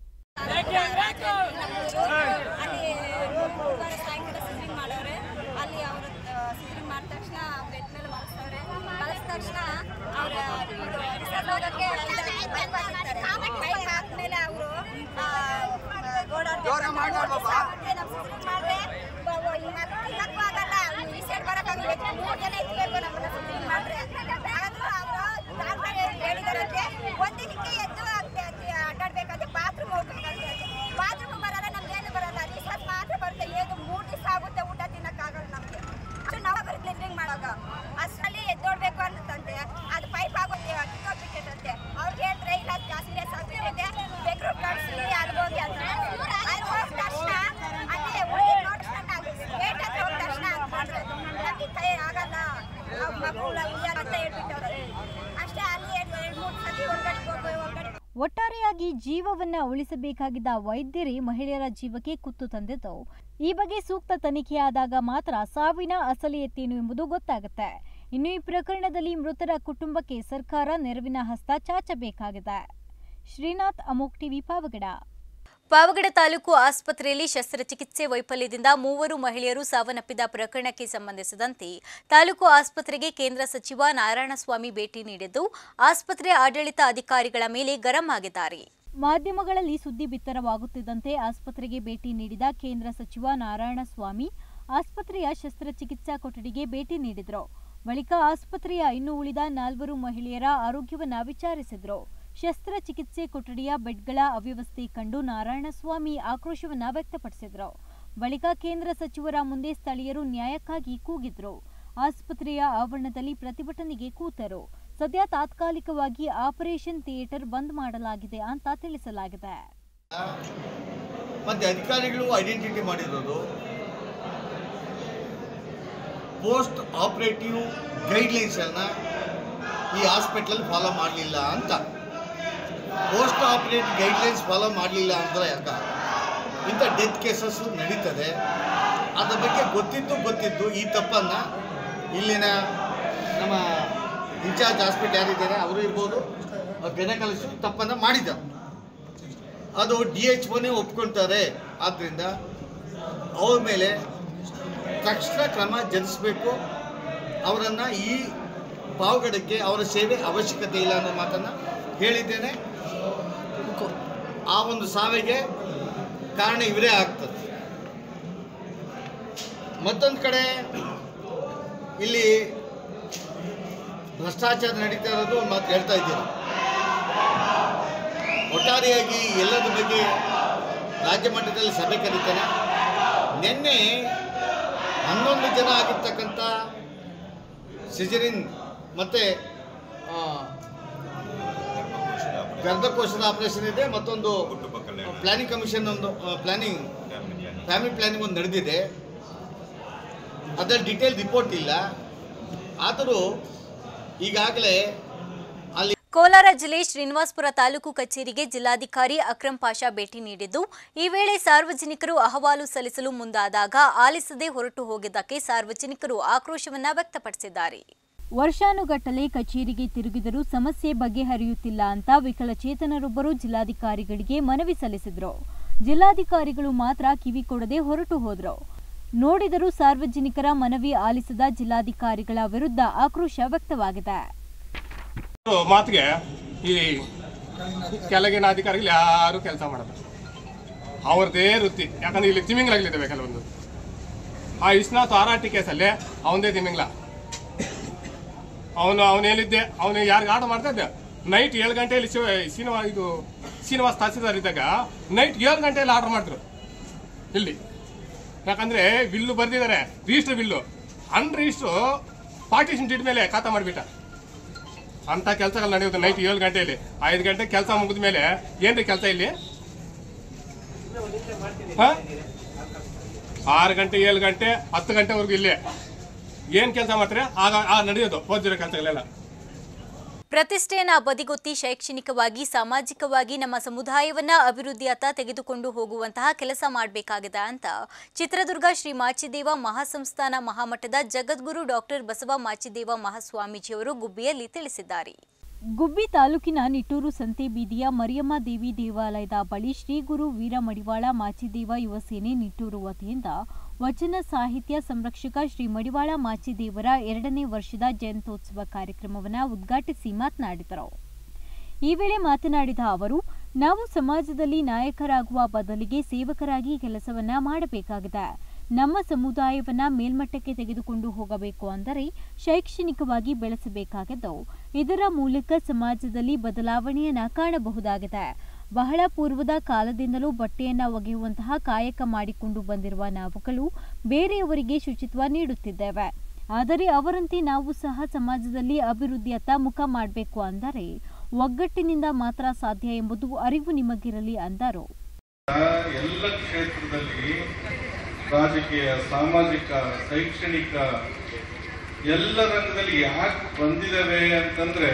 ಒಂದಿನಕ್ಕೆ ಎದ್ದು ಅಡ್ಡಾಡ್ಬೇಕಂದ್ರೆ ಬಾತ್ರೂಮ್ ಹೋಗ್ಬೇಕಂದ್ರೆ ಬಾತ್ರೂಮ್ ಬರಲ್ಲ, ನಮ್ಗೇನು ಬರಲ್ಲ. ರಿಸರ್ಚ್ ಮಾತ್ರ ಬರುತ್ತೆ. ಏನು ಮೂರು ದಿವಸ ಆಗುತ್ತೆ ಊಟ ತಿನ್ನಕ್ಕಾಗಲ್ಲ ನಮಗೆ. ಅಷ್ಟು ನಾವು ಬರುತ್ತೆ ಡ್ರಿಂಕ್ ಮಾಡೋವಾಗ ಅಷ್ಟರಲ್ಲಿ ಎದ್ದೋಡ್ಬೇಕು ಅನ್ನತ್ತಂತೆ. ಅದು ಪೈಪ್ ಆಗುತ್ತೆ ಕಿತ್ತೋಗ್ಬಿಟ್ಟಿರುತ್ತೆ. ಅವ್ರಿಗೆ ಹೇಳಿದ್ರೆ ಇಲ್ಲ ಜಾಸ್ತಿ ರೇಸ್ ಆಗ್ಬಿಟ್ಟಿದೆ, ಬೆಂಗಳೂರು ಕಳಿಸಿ ಅಲ್ಗೋಗಿ ಅಂತ ಅಲ್ಲಿ ಹೋದ ತಕ್ಷಣ ಅಲ್ಲಿ ಹುಡುಗಿ ನೋಡ್ಕೊಂಡು ಗೇಟ್ ಹತ್ರ ಹೋದ ತಕ್ಷಣ ಅಂದ್ಕೊಂಡ್ರೆ ನಮಗೆ ಕೈ ಆಗಲ್ಲ, ಅವ್ರ ಮಕ್ಕಳು ಉಯ್ಯಾರ ಅಂತ ಹೇಳ್ಬಿಟ್ಟವ್ರೆ. ಅಷ್ಟೇ ಅಲ್ಲಿ ಎರಡು ಮೂರು ಸತಿ ಹೊರಗಡೆ ಹೋಗಿ ಹೊರಗಡೆ. ಒಟ್ಟಾರೆಯಾಗಿ ಜೀವವನ್ನ ಉಳಿಸಬೇಕಾಗಿದ್ದ ವೈದ್ಯರೇ ಮಹಿಳೆಯರ ಜೀವಕ್ಕೆ ಕುತ್ತು ತಂದಿದ್ದು. ಈ ಬಗ್ಗೆ ಸೂಕ್ತ ತನಿಖೆಯಾದಾಗ ಮಾತ್ರ ಸಾವಿನ ಅಸಲಿ ಎತ್ತೇನು ಎಂಬುದು ಗೊತ್ತಾಗುತ್ತೆ. ಇನ್ನು ಈ ಪ್ರಕರಣದಲ್ಲಿ ಮೃತರ ಕುಟುಂಬಕ್ಕೆ ಸರ್ಕಾರ ನೆರವಿನ ಹಸ್ತ ಚಾಚಬೇಕಾಗಿದೆ. ಶ್ರೀನಾಥ್, ಅಮೋಕ್ ಟಿವಿ, ಪಾವಗಡ. ಪಾವಗಡ ತಾಲೂಕು ಆಸ್ಪತ್ರೆಯಲ್ಲಿ ಶಸ್ತ್ರಚಿಕಿತ್ಸೆ ವೈಫಲ್ಯದಿಂದ ಮೂವರು ಮಹಿಳೆಯರು ಸಾವನ್ನಪ್ಪಿದ ಪ್ರಕರಣಕ್ಕೆ ಸಂಬಂಧಿಸಿದಂತೆ ತಾಲೂಕು ಆಸ್ಪತ್ರೆಗೆ ಕೇಂದ್ರ ಸಚಿವ ನಾರಾಯಣಸ್ವಾಮಿ ಭೇಟಿ ನೀಡಿದ್ದು ಆಸ್ಪತ್ರೆ ಆಡಳಿತ ಅಧಿಕಾರಿಗಳ ಮೇಲೆ ಗರಂ ಆಗಿದ್ದಾರೆ. ಮಾಧ್ಯಮಗಳಲ್ಲಿ ಸುದ್ದಿ ಬಿತ್ತರವಾಗುತ್ತಿದ್ದಂತೆ ಆಸ್ಪತ್ರೆಗೆ ಭೇಟಿ ನೀಡಿದ ಕೇಂದ್ರ ಸಚಿವ ನಾರಾಯಣಸ್ವಾಮಿ ಆಸ್ಪತ್ರೆಯ ಶಸ್ತ್ರಚಿಕಿತ್ಸಾ ಕೊಠಡಿಗೆ ಭೇಟಿ ನೀಡಿದ್ರು. ಬಳಿಕ ಆಸ್ಪತ್ರೆಯ ಇನ್ನು ಉಳಿದ ನಾಲ್ವರು ಮಹಿಳೆಯರ ಆರೋಗ್ಯವನ್ನ ವಿಚಾರಿಸಿದ್ರು. ಶಸ್ತ್ರಚಿಕಿತ್ಸೆ ಕೊಠಡಿಯ ಬೆಡ್ಗಳ ಅವ್ಯವಸ್ಥೆ ಕಂಡು ನಾರಾಯಣಸ್ವಾಮಿ ಆಕ್ರೋಶವನ್ನ ವ್ಯಕ್ತಪಡಿಸಿದ್ರು. ಬಳಿಕ ಕೇಂದ್ರ ಸಚಿವರ ಮುಂದೆ ಸ್ಥಳೀಯರು ನ್ಯಾಯಕ್ಕಾಗಿ ಕೂಗಿದ್ರು. ಆಸ್ಪತ್ರೆಯ ಆವರಣದಲ್ಲಿ ಪ್ರತಿಭಟನೆಗೆ ಕೂತರು. ಸದ್ಯ ತಾತ್ಕಾಲಿಕವಾಗಿ ಆಪರೇಷನ್ ಥಿಯೇಟರ್ ಬಂದ್ ಮಾಡಲಾಗಿದೆ ಅಂತ ತಿಳಿಸಲಾಗಿದೆ. ಮತ್ತೆ ಅಧಿಕಾರಿಗಳು ಐಡೆಂಟಿಟಿ ಮಾಡಿರೋದು ಪೋಸ್ಟ್ ಆಪರೇಟಿವ್ ಗೈಡ್ಲೈನ್ಸ್ ಅನ್ನ ಈ ಹಾಸ್ಪಿಟಲ್ ಫಾಲೋ ಮಾಡಲಿಲ್ಲ ಅಂತ. ಪೋಸ್ಟ್ ಆಪರೇಟಿವ್ ಗೈಡ್ಲೈನ್ಸ್ ಫಾಲೋ ಮಾಡಲಿಲ್ಲ ಅಂದರೆ ಯಾಕ ಇಂಥ ಡೆತ್ ಕೇಸಸ್ ನಡೀತದೆ. ಅದ್ರ ಬಗ್ಗೆ ಗೊತ್ತಿದ್ದು ಗೊತ್ತಿದ್ದು ಈ ತಪ್ಪನ್ನು ಇಲ್ಲಿನ ನಮ್ಮ ಇನ್ಚಾರ್ಜ್ ಹಾಸ್ಪಿಟಲ್ ಯಾರಿದ್ದಾರೆ ಅವರು ಇರ್ಬೋದು, ಗೈನಕಾಲಜಿಸ್ಟ್ ತಪ್ಪನ್ನು ಮಾಡಿದ್ದಾರೆ. ಅದು ಡಿ ಎಚ್ ಒನೇ ಒಪ್ಕೊಳ್ತಾರೆ. ಆದ್ದರಿಂದ ಅವ್ರ ಮೇಲೆ ತಕ್ಷಣ ಕ್ರಮ ಜರುಗಿಸಬೇಕು. ಅವರನ್ನು ಈ ಪಾವಗಡಕ್ಕೆ ಅವರ ಸೇವೆ ಅವಶ್ಯಕತೆ ಇಲ್ಲ ಅನ್ನೋ ಮಾತನ್ನು ಹೇಳಿದ್ದೇನೆ. ಆ ಒಂದು ಸಾವಿಗೆ ಕಾರಣ ಇವರೇ ಆಗ್ತದೆ. ಮತ್ತೊಂದು ಕಡೆ ಇಲ್ಲಿ ಭ್ರಷ್ಟಾಚಾರ ನಡೀತಾ ಇರೋದು ಒಂದು ಮಾತು ಹೇಳ್ತಾ ಇದ್ದೀರಾ. ಒಟ್ಟಾರೆಯಾಗಿ ಎಲ್ಲದ ಬಗ್ಗೆ ರಾಜ್ಯ ಮಟ್ಟದಲ್ಲಿ ಸಭೆ ಕರೀತಾರೆ. ನಿನ್ನೆ ಹನ್ನೊಂದು ಜನ ಆಗಿರ್ತಕ್ಕಂಥ ಸಿಜರಿನ್ ಮತ್ತು ಗರ್ಭಕೋಶದ ಆಪರೇಷನ್ ಇದೆ, ಮತ್ತೊಂದು ಪ್ಲಾನಿಂಗ್ ಕಮಿಷನ್ ಒಂದು ಪ್ಲಾನಿಂಗ್ ಫ್ಯಾಮಿಲಿ ಪ್ಲಾನಿಂಗ್ ಒಂದು ನಡೆದಿದೆ. ಅದರ ಡೀಟೇಲ್ ರಿಪೋರ್ಟ್ ಇಲ್ಲ. ಆದರೂ ಈಗಾಗಲೇ ಅಲ್ಲಿ ಕೋಲಾರ ಜಿಲ್ಲೆ ಶ್ರೀನಿವಾಸಪುರ ತಾಲೂಕು ಕಚೇರಿಗೆ ಜಿಲ್ಲಾಧಿಕಾರಿ ಅಕ್ರಂ ಪಾಷಾ ಭೇಟಿ ನೀಡಿದ್ದು, ಈ ವೇಳೆ ಸಾರ್ವಜನಿಕರು ಅಹವಾಲು ಸಲ್ಲಿಸಲು ಮುಂದಾದಾಗ ಆಲಿಸದೆ ಹೊರಟು ಹೋಗಿದ್ದಕ್ಕೆ ಸಾರ್ವಜನಿಕರು ಆಕ್ರೋಶವನ್ನ ವ್ಯಕ್ತಪಡಿಸಿದ್ದಾರೆ. ವರ್ಷಾನುಗಟ್ಟಲೆ ಕಚೇರಿಗೆ ತಿರುಗಿದರೂ ಸಮಸ್ಯೆ ಬಗೆಹರಿಯುತ್ತಿಲ್ಲ ಅಂತ ವಿಕಲಚೇತನರೊಬ್ಬರು ಜಿಲ್ಲಾಧಿಕಾರಿಗಳಿಗೆ ಮನವಿ ಸಲ್ಲಿಸಿದ್ರು. ಜಿಲ್ಲಾಧಿಕಾರಿಗಳು ಮಾತ್ರ ಕಿವಿ ಕೊಡದೆ ಹೊರಟು ಹೋದ್ರು. ನೋಡಿದರೂ ಸಾರ್ವಜನಿಕರ ಮನವಿ ಆಲಿಸದ ಜಿಲ್ಲಾಧಿಕಾರಿಗಳ ವಿರುದ್ಧ ಆಕ್ರೋಶ ವ್ಯಕ್ತವಾಗಿದೆ. ಮಾತಿಗೆ ಈ ಕೆಳಗಿನ ಅಧಿಕಾರಿಗಳು ಯಾರು ಕೆಲಸ ಮಾಡೋದು ಅವ್ರದ್ದೇ ವೃತ್ತಿ. ಯಾಕಂದ್ರೆ ಇಲ್ಲಿ ತಿಮಿಂಗ್ಲಾಗ್ಲಿದ್ದಾವೆ ಕೆಲವೊಂದು. ಆ ಇಸ್ನಾಥ್ ಆರಾಟಿ ಕೇಸಲ್ಲಿ ಅವನದೇ ತಿಮಿಂಗ್ಲ. ಅವನು ಅವನು ಹೇಳಿದ್ದೆ, ಅವನು ಯಾರಿಗೆ ಆರ್ಡರ್ ಮಾಡ್ತಾ ಇದ್ದೆ ನೈಟ್ ಏಳು ಗಂಟೆಯಲ್ಲಿ ಶ್ರೀನಿವಾಸ ಇದು ಶ್ರೀನಿವಾಸ ತಹಸೀಲ್ದಾರ್ ಇದ್ದಾಗ ನೈಟ್ ಏಳು ಗಂಟೆಯಲ್ಲಿ ಆರ್ಡರ್ ಮಾಡಿದ್ರು ಇಲ್ಲಿ. ಯಾಕಂದ್ರೆ ಬಿಲ್ಲು ಬರ್ದಿದ್ದಾರೆ, register bill unregister partition deed ಮೇಲೆ ಖಾತಾ ಮಾಡಿಬಿಟ್ಟ. ಅಂತ ಕೆಲಸಗಳು ನಡೆಯೋದು ನೈಟ್ ಏಳು ಗಂಟೆಯಲ್ಲಿ. ಐದು ಗಂಟೆ ಕೆಲಸ ಮುಗಿದ ಮೇಲೆ ಏನ್ರಿ ಕೆಲಸ ಇಲ್ಲಿ? ಆರು ಗಂಟೆ ಏಳು ಗಂಟೆ ಹತ್ತು ಗಂಟೆವರೆಗೂ ಇಲ್ಲೇ ಏನ್ ಕೆಲಸ ಮಾಡ್ತಾರೆ ಆಗ ಆ ನಡೆಯೋದು ಓದಿರೋ ಕೆಲಸಗಳೆಲ್ಲ. ಪ್ರತಿಷ್ಠೆಯನ್ನ ಬದಿಗೊತ್ತಿ ಶೈಕ್ಷಣಿಕವಾಗಿ ಸಾಮಾಜಿಕವಾಗಿ ನಮ್ಮ ಸಮುದಾಯವನ್ನ ಅಭಿವೃದ್ಧಿಯತ್ತ ತೆಗೆದುಕೊಂಡು ಹೋಗುವಂತಹ ಕೆಲಸ ಮಾಡಬೇಕಾಗಿದೆ ಅಂತ ಚಿತ್ರದುರ್ಗ ಶ್ರೀ ಮಾಚಿದೇವ ಮಹಾಸಂಸ್ಥಾನ ಮಹಾಮಠದ ಜಗದ್ಗುರು ಡಾಕ್ಟರ್ ಬಸವ ಮಾಚಿದೇವ ಮಹಾಸ್ವಾಮೀಜಿಯವರು ಗುಬ್ಬಿಯಲ್ಲಿ ತಿಳಿಸಿದ್ದಾರೆ. ಗುಬ್ಬಿ ತಾಲೂಕಿನ ನಿಟ್ಟೂರು ಸಂತೆ ಬೀದಿಯ ಮರಿಯಮ್ಮ ದೇವಿ ದೇವಾಲಯದ ಬಳಿ ಶ್ರೀ ಗುರು ವೀರ ಮಡಿವಾಳ ಮಾಚಿದೇವ ಯುವ ಸೇನೆ ನಿಟ್ಟೂರು ವತಿಯಿಂದ ವಚನ ಸಾಹಿತ್ಯ ಸಂರಕ್ಷಕ ಶ್ರೀ ಮಡಿವಾಳ ಮಾಚಿದೇವರ ಎರಡನೇ ವರ್ಷದ ಜಯಂತ್ಯೋತ್ಸವ ಕಾರ್ಯಕ್ರಮವನ್ನು ಉದ್ಘಾಟಿಸಿ ಮಾತನಾಡಿದರು. ಈ ವೇಳೆ ಮಾತನಾಡಿದ ಅವರು, ನಾವು ಸಮಾಜದಲ್ಲಿ ನಾಯಕರಾಗುವ ಬದಲಿಗೆ ಸೇವಕರಾಗಿ ಕೆಲಸವನ್ನ ಮಾಡಬೇಕಾಗಿದೆ. ನಮ್ಮ ಸಮುದಾಯವನ್ನ ಮೇಲ್ಮಟ್ಟಕ್ಕೆ ತೆಗೆದುಕೊಂಡು ಹೋಗಬೇಕು ಅಂದರೆ ಶೈಕ್ಷಣಿಕವಾಗಿ ಬೆಳೆಸಬೇಕಾಗಿದ್ದು, ಇದರ ಮೂಲಕ ಸಮಾಜದಲ್ಲಿ ಬದಲಾವಣೆಯನ್ನ ಕಾಣಬಹುದಾಗಿದೆ. ಬಹಳ ಪೂರ್ವದ ಕಾಲದಿಂದಲೂ ಬಟ್ಟೆಯನ್ನ ಒಗೆಯುವಂತಹ ಕಾಯಕ ಮಾಡಿಕೊಂಡು ಬಂದಿರುವ ನಾವುಗಳು ಬೇರೆಯವರಿಗೆ ಶುಚಿತ್ವ ನೀಡುತ್ತಿದ್ದೇವೆ. ಆದರೆ ಅವರಂತೆ ನಾವು ಸಹ ಸಮಾಜದಲ್ಲಿ ಅಭಿವೃದ್ಧಿಯತ್ತ ಮುಖ ಮಾಡಬೇಕು ಅಂದರೆ ಒಗ್ಗಟ್ಟಿನಿಂದ ಮಾತ್ರ ಸಾಧ್ಯ ಎಂಬುದು ಅರಿವು ನಿಮಗಿರಲಿ ಅಂದರು. ಎಲ್ಲ ಕ್ಷೇತ್ರದಲ್ಲಿ ರಾಜಕೀಯ, ಸಾಮಾಜಿಕ, ಶೈಕ್ಷಣಿಕ ಎಲ್ಲ ರಂಗದಲ್ಲಿ ಯಾಕೆ ಬಂದಿದ್ದಾವೆ ಅಂತಂದ್ರೆ,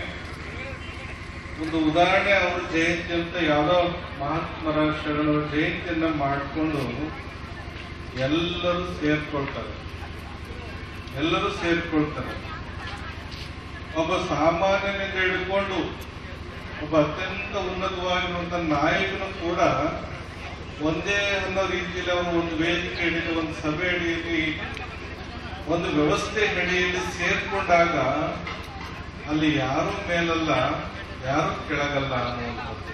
ಒಂದು ಉದಾಹರಣೆ, ಅವ್ರ ಜಯಂತಿ ಅಂತ ಯಾವ್ದೋ ಮಹಾತ್ಮರ ಶರಣರ ಜಯಂತಿಯನ್ನ ಮಾಡಿಕೊಂಡು ಎಲ್ಲರೂ ಸೇರ್ಕೊಳ್ತಾರೆ ಎಲ್ಲರೂ ಸೇರ್ಕೊಳ್ತಾರೆ ಒಬ್ಬ ಸಾಮಾನ್ಯನಿಂದ ಹಿಡ್ಕೊಂಡು ಒಬ್ಬ ಅತ್ಯಂತ ಉನ್ನತವಾಗಿರುವಂತ ನಾಯಕನು ಕೂಡ ಒಂದೇ ಅನ್ನೋ ರೀತಿಯಲ್ಲಿ ಅವರು ಒಂದು ವೇದಿಕೆ ಹಿಡಿದು, ಒಂದು ಸಭೆ ಹಿಡಿಯಲ್ಲಿ, ಒಂದು ವ್ಯವಸ್ಥೆ ಹಿಡಿಯಲ್ಲಿ ಸೇರ್ಕೊಂಡಾಗ ಅಲ್ಲಿ ಯಾರು ಮೇಲಲ್ಲ, ಯಾರು ಕೆಳಗಲ್ಲ ಅನ್ನುವಂಥದ್ದು,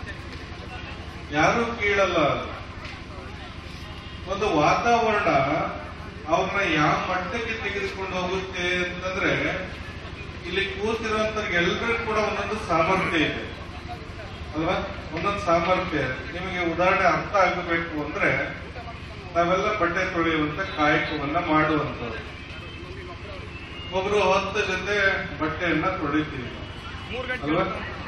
ಯಾರು ಕೀಳಲ್ಲ. ಒಂದು ವಾತಾವರಣ ಅವ್ರನ್ನ ಯಾವ ಮಟ್ಟಕ್ಕೆ ತೆಗೆದುಕೊಂಡು ಹೋಗುತ್ತೆ ಅಂತಂದ್ರೆ ಇಲ್ಲಿ ಕೂತಿರುವಂತವ್ರಿಗೆ ಎಲ್ಲರಿಗೂ ಕೂಡ ಒಂದೊಂದು ಸಾಮರ್ಥ್ಯ ಇದೆ ಅಲ್ವಾ, ಒಂದೊಂದು ಸಾಮರ್ಥ್ಯ. ನಿಮಗೆ ಉದಾಹರಣೆ ಅರ್ಥ ಆಗಬೇಕು ಅಂದ್ರೆ ನಾವೆಲ್ಲ ಬಟ್ಟೆ ತೊಳೆಯುವಂತ ಕಾಯಕವನ್ನ ಮಾಡುವಂಥವ್ರು. ಒಬ್ರು ಹತ್ತು ಜೊತೆ ಬಟ್ಟೆಯನ್ನ ತೊಳಿತೀವಿ ಅಲ್ವಾ,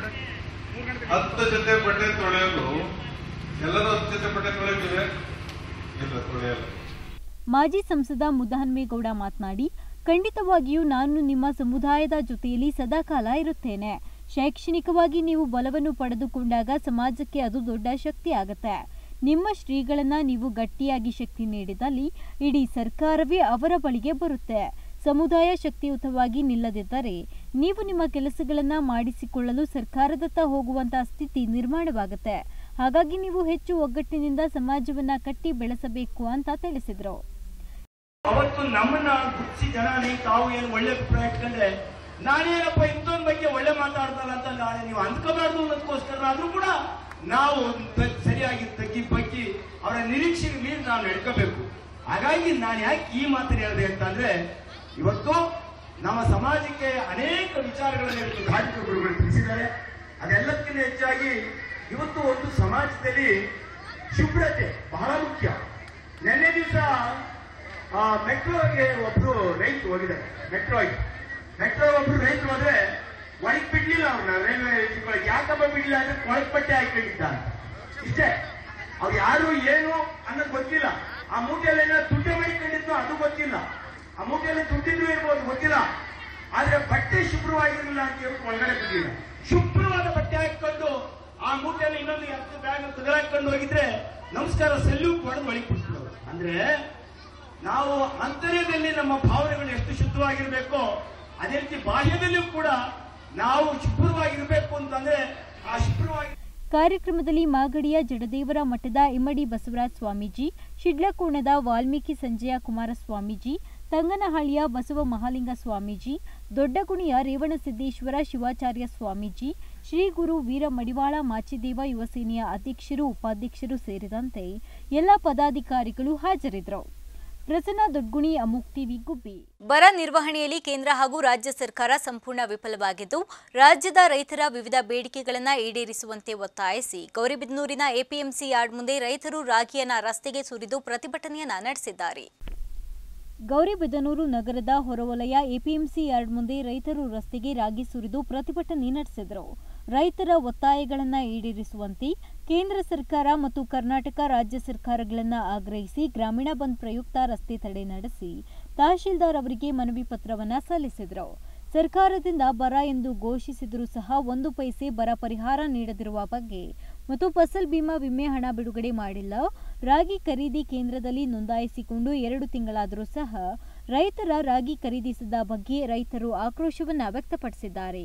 ಹತ್ತು ಜೊತೆ ಬಟ್ಟೆ ತೊಳೆಯೋದು ಎಲ್ಲರೂ ಹತ್ತು ಜೊತೆ ಬಟ್ಟೆ ತೊಳೆಯುತ್ತಿವೆ ಇಲ್ಲ, ತೊಳೆಯಲ್ಲ. ಮಾಜಿ ಸಂಸದ ಮುದ್ದಹನುಮೇಗೌಡ ಮಾತನಾಡಿ, ಖಂಡಿತವಾಗಿಯೂ ನಾನು ನಿಮ್ಮ ಸಮುದಾಯದ ಜೊತೆಯಲ್ಲಿ ಸದಾಕಾಲ ಇರುತ್ತೇನೆ. ಶೈಕ್ಷಣಿಕವಾಗಿ ನೀವು ಬಲವನ್ನು ಪಡೆದುಕೊಂಡಾಗ ಸಮಾಜಕ್ಕೆ ಅದು ದೊಡ್ಡ ಶಕ್ತಿ ಆಗುತ್ತೆ. ನಿಮ್ಮ ಶ್ರೀಗಳನ್ನ ನೀವು ಗಟ್ಟಿಯಾಗಿ ಶಕ್ತಿ ನೀಡಿದಲ್ಲಿ ಇಡೀ ಸರ್ಕಾರವೇ ಅವರ ಬಳಿಗೆ ಬರುತ್ತೆ. ಸಮುದಾಯ ಶಕ್ತಿಯುತವಾಗಿ ನಿಲ್ಲದಿದ್ದರೆ ನೀವು ನಿಮ್ಮ ಕೆಲಸಗಳನ್ನ ಮಾಡಿಸಿಕೊಳ್ಳಲು ಸರ್ಕಾರದತ್ತ ಹೋಗುವಂತಹ ಸ್ಥಿತಿ ನಿರ್ಮಾಣವಾಗುತ್ತೆ. ಹಾಗಾಗಿ ನೀವು ಹೆಚ್ಚು ಒಗ್ಗಟ್ಟಿನಿಂದ ಸಮಾಜವನ್ನ ಕಟ್ಟಿ ಬೆಳೆಸಬೇಕು ಅಂತ ತಿಳಿಸಿದ್ರು. ಅವತ್ತು ನಮ್ಮನ್ನ ಗುರ್ಸಿ ಜನ ತಾವು ಏನು ಒಳ್ಳೆ ಅಭಿಪ್ರಾಯ ಇಟ್ಕೊಂಡ್ರೆ ನಾನೇನಪ್ಪ ಇಂಥೊಂದ್ ಬಗ್ಗೆ ಒಳ್ಳೆ ಮಾತಾಡ್ತಾರ ಅಂತ ನಾಳೆ ನೀವು ಅಂದ್ಕೋಬಾರ್ದು ಅನ್ನೋದಕ್ಕೋಸ್ಕರ ಆದ್ರೂ ಕೂಡ ನಾವು ಸರಿಯಾಗಿ ತಗ್ಗಿ ಬಗ್ಗಿ ಅವರ ನಿರೀಕ್ಷೆಗೆ ಮೀರಿ ನಾವು ನಡ್ಕೋಬೇಕು. ಹಾಗಾಗಿ ನಾನು ಯಾಕೆ ಈ ಮಾತನ್ನು ಹೇಳಿದೆ ಅಂತಂದ್ರೆ, ಇವತ್ತು ನಮ್ಮ ಸಮಾಜಕ್ಕೆ ಅನೇಕ ವಿಚಾರಗಳನ್ನು ಇವತ್ತು ಘಾಟಿ ಗುರುಗಳು ತಿಳಿಸಿದ್ದಾರೆ. ಅದೆಲ್ಲಕ್ಕಿಂತ ಹೆಚ್ಚಾಗಿ ಇವತ್ತು ಒಂದು ಸಮಾಜದಲ್ಲಿ ಶುಭ್ರತೆ ಬಹಳ ಮುಖ್ಯ. ನಿನ್ನೆ ದಿವಸ ಮೆಟ್ರೋಗೆ ಒಬ್ರು ರೈತರು ಹೋಗಿದ್ದಾರೆ. ಮೆಟ್ರೋಗೆ ಮೆಟ್ರೋ ಒಬ್ರು ರೈತರು ಹೋದ್ರೆ ಒಳಗ್ ಬಿಡ್ಲಿಲ್ಲ ಅವ್ರನ್ನ ರೈಲ್ವೆ ಯಾಕಪ್ಪ ಬಿಡ್ಲಿಲ್ಲ ಅಂದ್ರೆ ಒಳಗ್ ಪಟ್ಟೆ ಹಾಕೊಂಡಿದ್ದಾರೆ. ಇಷ್ಟೇ, ಅವ್ರು ಯಾರು ಏನು ಅನ್ನೋದು ಗೊತ್ತಿಲ್ಲ. ಆ ಮೂಟೆಯಲ್ಲಿ ಏನೋ ದುಡ್ಡು ಮಾಡಿಕೊಂಡಿದ್ದು ಅದು ಗೊತ್ತಿಲ್ಲ. ಆ ಮೂಟೆಯಲ್ಲಿ ದುಡ್ಡಿದ್ದು ಇರ್ಬೋದು ಗೊತ್ತಿಲ್ಲ. ಆದ್ರೆ ಬಟ್ಟೆ ಶುಭ್ರವಾಗಿರಲಿಲ್ಲ ಅಂತ ಹೇಳಿ ಒಳಗಡೆ ಬಿಡ್ಲಿಲ್ಲ. ಶುಭ್ರವಾದ ಬಟ್ಟೆ ಹಾಕೊಂಡು ಆ ಮೂಟೆಯಲ್ಲಿ ಇನ್ನೊಂದು ಎರಡು ಬ್ಯಾಗ್ ತೆಗೆದುಕೊಂಡು ಹೋಗಿದ್ರೆ ನಮಸ್ಕಾರ ಸೆಲ್ಯೂಟ್ ಹೊಡೆದು ಒಳಗೆ ಬಿಡ್ತಿದ್ರು. ಅಂದ್ರೆ ನಾವು ಆಂತರ್ಯದಲ್ಲಿ ನಮ್ಮ ಭಾವನೆಗಳು ಎಷ್ಟು ಶುದ್ಧವಾಗಿರ್ಬೇಕೋ ಅದೇ ರೀತಿ ಬಾಹ್ಯದಲ್ಲಿಯೂ ಕೂಡ ನಾವು ಶುಭ್ರವಾಗಿರ್ಬೇಕು ಅಂತಂದ್ರೆ ಆ ಶುಭ್ರವಾಗಿ. ಕಾರ್ಯಕ್ರಮದಲ್ಲಿ ಮಾಗಡಿಯ ಜಡದೇವರ ಮಠದ ಇಮ್ಮಡಿ ಬಸವರಾಜ ಸ್ವಾಮೀಜಿ, ಶಿಡ್ಲಕೋಣದ ವಾಲ್ಮೀಕಿ ಸಂಜಯ ಕುಮಾರ ಸ್ವಾಮೀಜಿ, ತಂಗನಹಳ್ಳಿಯ ಬಸವ ಮಹಾಲಿಂಗ ಸ್ವಾಮೀಜಿ, ದೊಡ್ಡಗುಣಿಯ ರೇವಣಸಿದ್ದೇಶ್ವರ ಶಿವಾಚಾರ್ಯ ಸ್ವಾಮೀಜಿ, ಶ್ರೀ ಗುರು ವೀರ ಮಡಿವಾಳ ಮಾಚಿದೇವ ಯುವಸೇನೆಯ ಅಧ್ಯಕ್ಷರು ಉಪಾಧ್ಯಕ್ಷರು ಸೇರಿದಂತೆ ಎಲ್ಲ ಪದಾಧಿಕಾರಿಗಳು ಹಾಜರಿದ್ದರು. ಪ್ರಸನ್ನ ದೊಡ್ಗುಣಿ, ಅಮುಕ್ ಟಿವಿ, ಗುಬ್ಬಿ. ಬರ ನಿರ್ವಹಣೆಯಲ್ಲಿ ಕೇಂದ್ರ ಹಾಗೂ ರಾಜ್ಯ ಸರ್ಕಾರ ಸಂಪೂರ್ಣ ವಿಫಲವಾಗಿದ್ದು ರಾಜ್ಯದ ರೈತರ ವಿವಿಧ ಬೇಡಿಕೆಗಳನ್ನು ಈಡೇರಿಸುವಂತೆ ಒತ್ತಾಯಿಸಿ ಗೌರಿಬಿದನೂರಿನ ಎಪಿಎಂಸಿ ಯಾರ್ಡ್ ಮುಂದೆ ರೈತರು ರಾಗಿಯನ್ನ ರಸ್ತೆಗೆ ಸುರಿದು ಪ್ರತಿಭಟನೆಯನ್ನ ನಡೆಸಿದ್ದಾರೆ. ಗೌರಿಬಿದನೂರು ನಗರದ ಹೊರವಲಯ ಎಪಿಎಂಸಿ ಯಾರ್ಡ್ ಮುಂದೆ ರೈತರು ರಸ್ತೆಗೆ ರಾಗಿ ಸುರಿದು ಪ್ರತಿಭಟನೆ ನಡೆಸಿದರು. ರೈತರ ಒತ್ತಾಯಗಳನ್ನು ಈಡೇರಿಸುವಂತೆ ಕೇಂದ್ರ ಸರ್ಕಾರ ಮತ್ತು ಕರ್ನಾಟಕ ರಾಜ್ಯ ಸರ್ಕಾರಗಳನ್ನು ಆಗ್ರಹಿಸಿ ಗ್ರಾಮೀಣ ಬಂದ್ ಪ್ರಯುಕ್ತ ರಸ್ತೆ ತಡೆ ನಡೆಸಿ ತಹಶೀಲ್ದಾರ್ ಅವರಿಗೆ ಮನವಿ ಪತ್ರವನ್ನು ಸಲ್ಲಿಸಿದರು. ಸರ್ಕಾರದಿಂದ ಬರ ಎಂದು ಘೋಷಿಸಿದರೂ ಸಹ ಒಂದು ಪೈಸೆ ಬರ ಪರಿಹಾರ ನೀಡದಿರುವ ಬಗ್ಗೆ ಮತ್ತು ಫಸಲ್ ಬಿಮಾ ವಿಮೆ ಹಣ ಬಿಡುಗಡೆ ಮಾಡಿಲ್ಲ. ರಾಗಿ ಖರೀದಿ ಕೇಂದ್ರದಲ್ಲಿ ನೋಂದಾಯಿಸಿಕೊಂಡು ಎರಡು ತಿಂಗಳಾದರೂ ಸಹ ರೈತರ ರಾಗಿ ಖರೀದಿಸಿದ ಬಗ್ಗೆ ರೈತರು ಆಕ್ರೋಶವನ್ನು ವ್ಯಕ್ತಪಡಿಸಿದ್ದಾರೆ.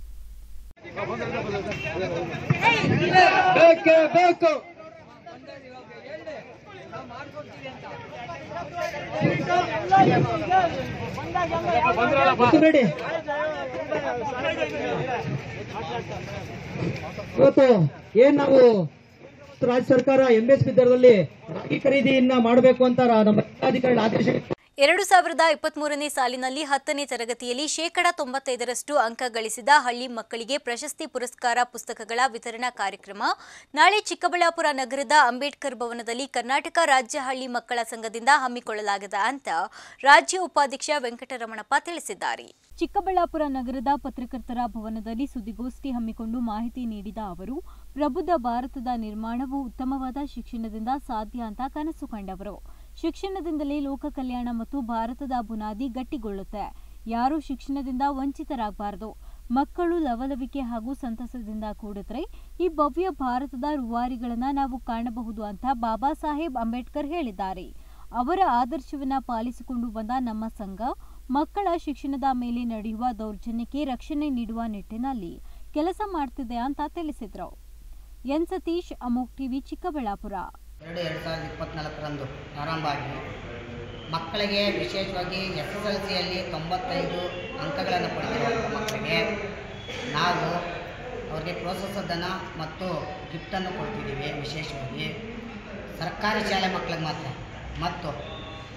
ಇವತ್ತು ಏನ್ ನಾವು ರಾಜ್ಯ ಸರ್ಕಾರ ಎಂಎಸ್ಪಿ ದರದಲ್ಲಿ ರಾಗಿ ಖರೀದಿಯನ್ನ ಮಾಡಬೇಕು ಅಂತ ನಮ್ಮ ಅಧಿಕಾರಿಗಳ ಆದೇಶ. ಎರಡು ಸಾವಿರದ ಇಪ್ಪತ್ಮೂರನೇ ಸಾಲಿನಲ್ಲಿ ಹತ್ತನೇ ತರಗತಿಯಲ್ಲಿ ಶೇಕಡಾ ತೊಂಬತ್ತೈದರಷ್ಟು ಅಂಕ ಗಳಿಸಿದ ಹಳ್ಳಿ ಮಕ್ಕಳಿಗೆ ಪ್ರಶಸ್ತಿ ಪುರಸ್ಕಾರ ಪುಸ್ತಕಗಳ ವಿತರಣಾ ಕಾರ್ಯಕ್ರಮ ನಾಳೆ ಚಿಕ್ಕಬಳ್ಳಾಪುರ ನಗರದ ಅಂಬೇಡ್ಕರ್ ಭವನದಲ್ಲಿ ಕರ್ನಾಟಕ ರಾಜ್ಯ ಹಳ್ಳಿ ಮಕ್ಕಳ ಸಂಘದಿಂದ ಹಮ್ಮಿಕೊಳ್ಳಲಾಗಿದೆ ಅಂತ ರಾಜ್ಯ ಉಪಾಧ್ಯಕ್ಷ ವೆಂಕಟರಮಣಪ್ಪ ತಿಳಿಸಿದ್ದಾರೆ. ಚಿಕ್ಕಬಳ್ಳಾಪುರ ನಗರದ ಪತ್ರಕರ್ತರ ಭವನದಲ್ಲಿ ಸುದ್ದಿಗೋಷ್ಠಿ ಹಮ್ಮಿಕೊಂಡು ಮಾಹಿತಿ ನೀಡಿದ ಅವರು, ಪ್ರಬುದ್ಧ ಭಾರತದ ನಿರ್ಮಾಣವು ಉತ್ತಮವಾದ ಶಿಕ್ಷಣದಿಂದ ಸಾಧ್ಯ ಅಂತ ಕನಸು ಕಂಡವರು. ಶಿಕ್ಷಣದಿಂದಲೇ ಲೋಕ ಕಲ್ಯಾಣ ಮತ್ತು ಭಾರತದ ಬುನಾದಿ ಗಟ್ಟಿಗೊಳ್ಳುತ್ತೆ. ಯಾರೂ ಶಿಕ್ಷಣದಿಂದ ವಂಚಿತರಾಗಬಾರದು. ಮಕ್ಕಳು ಲವಲವಿಕೆ ಹಾಗೂ ಸಂತಸದಿಂದ ಕೂಡಿದ್ರೆ ಈ ಭವ್ಯ ಭಾರತದ ರೂವಾರಿಗಳನ್ನ ನಾವು ಕಾಣಬಹುದು ಅಂತ ಬಾಬಾ ಸಾಹೇಬ್ ಅಂಬೇಡ್ಕರ್ ಹೇಳಿದ್ದಾರೆ. ಅವರ ಆದರ್ಶವನ್ನ ಪಾಲಿಸಿಕೊಂಡು ಬಂದ ನಮ್ಮ ಸಂಘ ಮಕ್ಕಳ ಶಿಕ್ಷಣದ ಮೇಲೆ ನಡೆಯುವ ದೌರ್ಜನ್ಯಕ್ಕೆ ರಕ್ಷಣೆ ನೀಡುವ ನಿಟ್ಟಿನಲ್ಲಿ ಕೆಲಸ ಮಾಡ್ತಿದೆ ಅಂತ ತಿಳಿಸಿದ್ರು. ಎನ್ ಸತೀಶ್, ಅಮೋಕ್ ಟಿವಿ, ಚಿಕ್ಕಬಳ್ಳಾಪುರ. ಎರಡು ಎರಡು ಸಾವಿರದ ಇಪ್ಪತ್ನಾಲ್ಕರಂದು ಪ್ರಾರಂಭ ಆಗಿ ಮಕ್ಕಳಿಗೆ ವಿಶೇಷವಾಗಿ ಎಸ್ ಎಸ್ ಎಲ್ ಸಿಯಲ್ಲಿ ತೊಂಬತ್ತೈದು ಅಂಕಗಳನ್ನು ಪಡೆದಿರುವಂಥ ಮಕ್ಕಳಿಗೆ ನಾವು ಅವರಿಗೆ ಪ್ರೋತ್ಸಾಹಧನ ಮತ್ತು ಗಿಫ್ಟನ್ನು ಕೊಡ್ತಿದ್ದೀವಿ. ವಿಶೇಷವಾಗಿ ಸರ್ಕಾರಿ ಶಾಲೆ ಮಕ್ಕಳಿಗೆ ಮಾತ್ರ ಮತ್ತು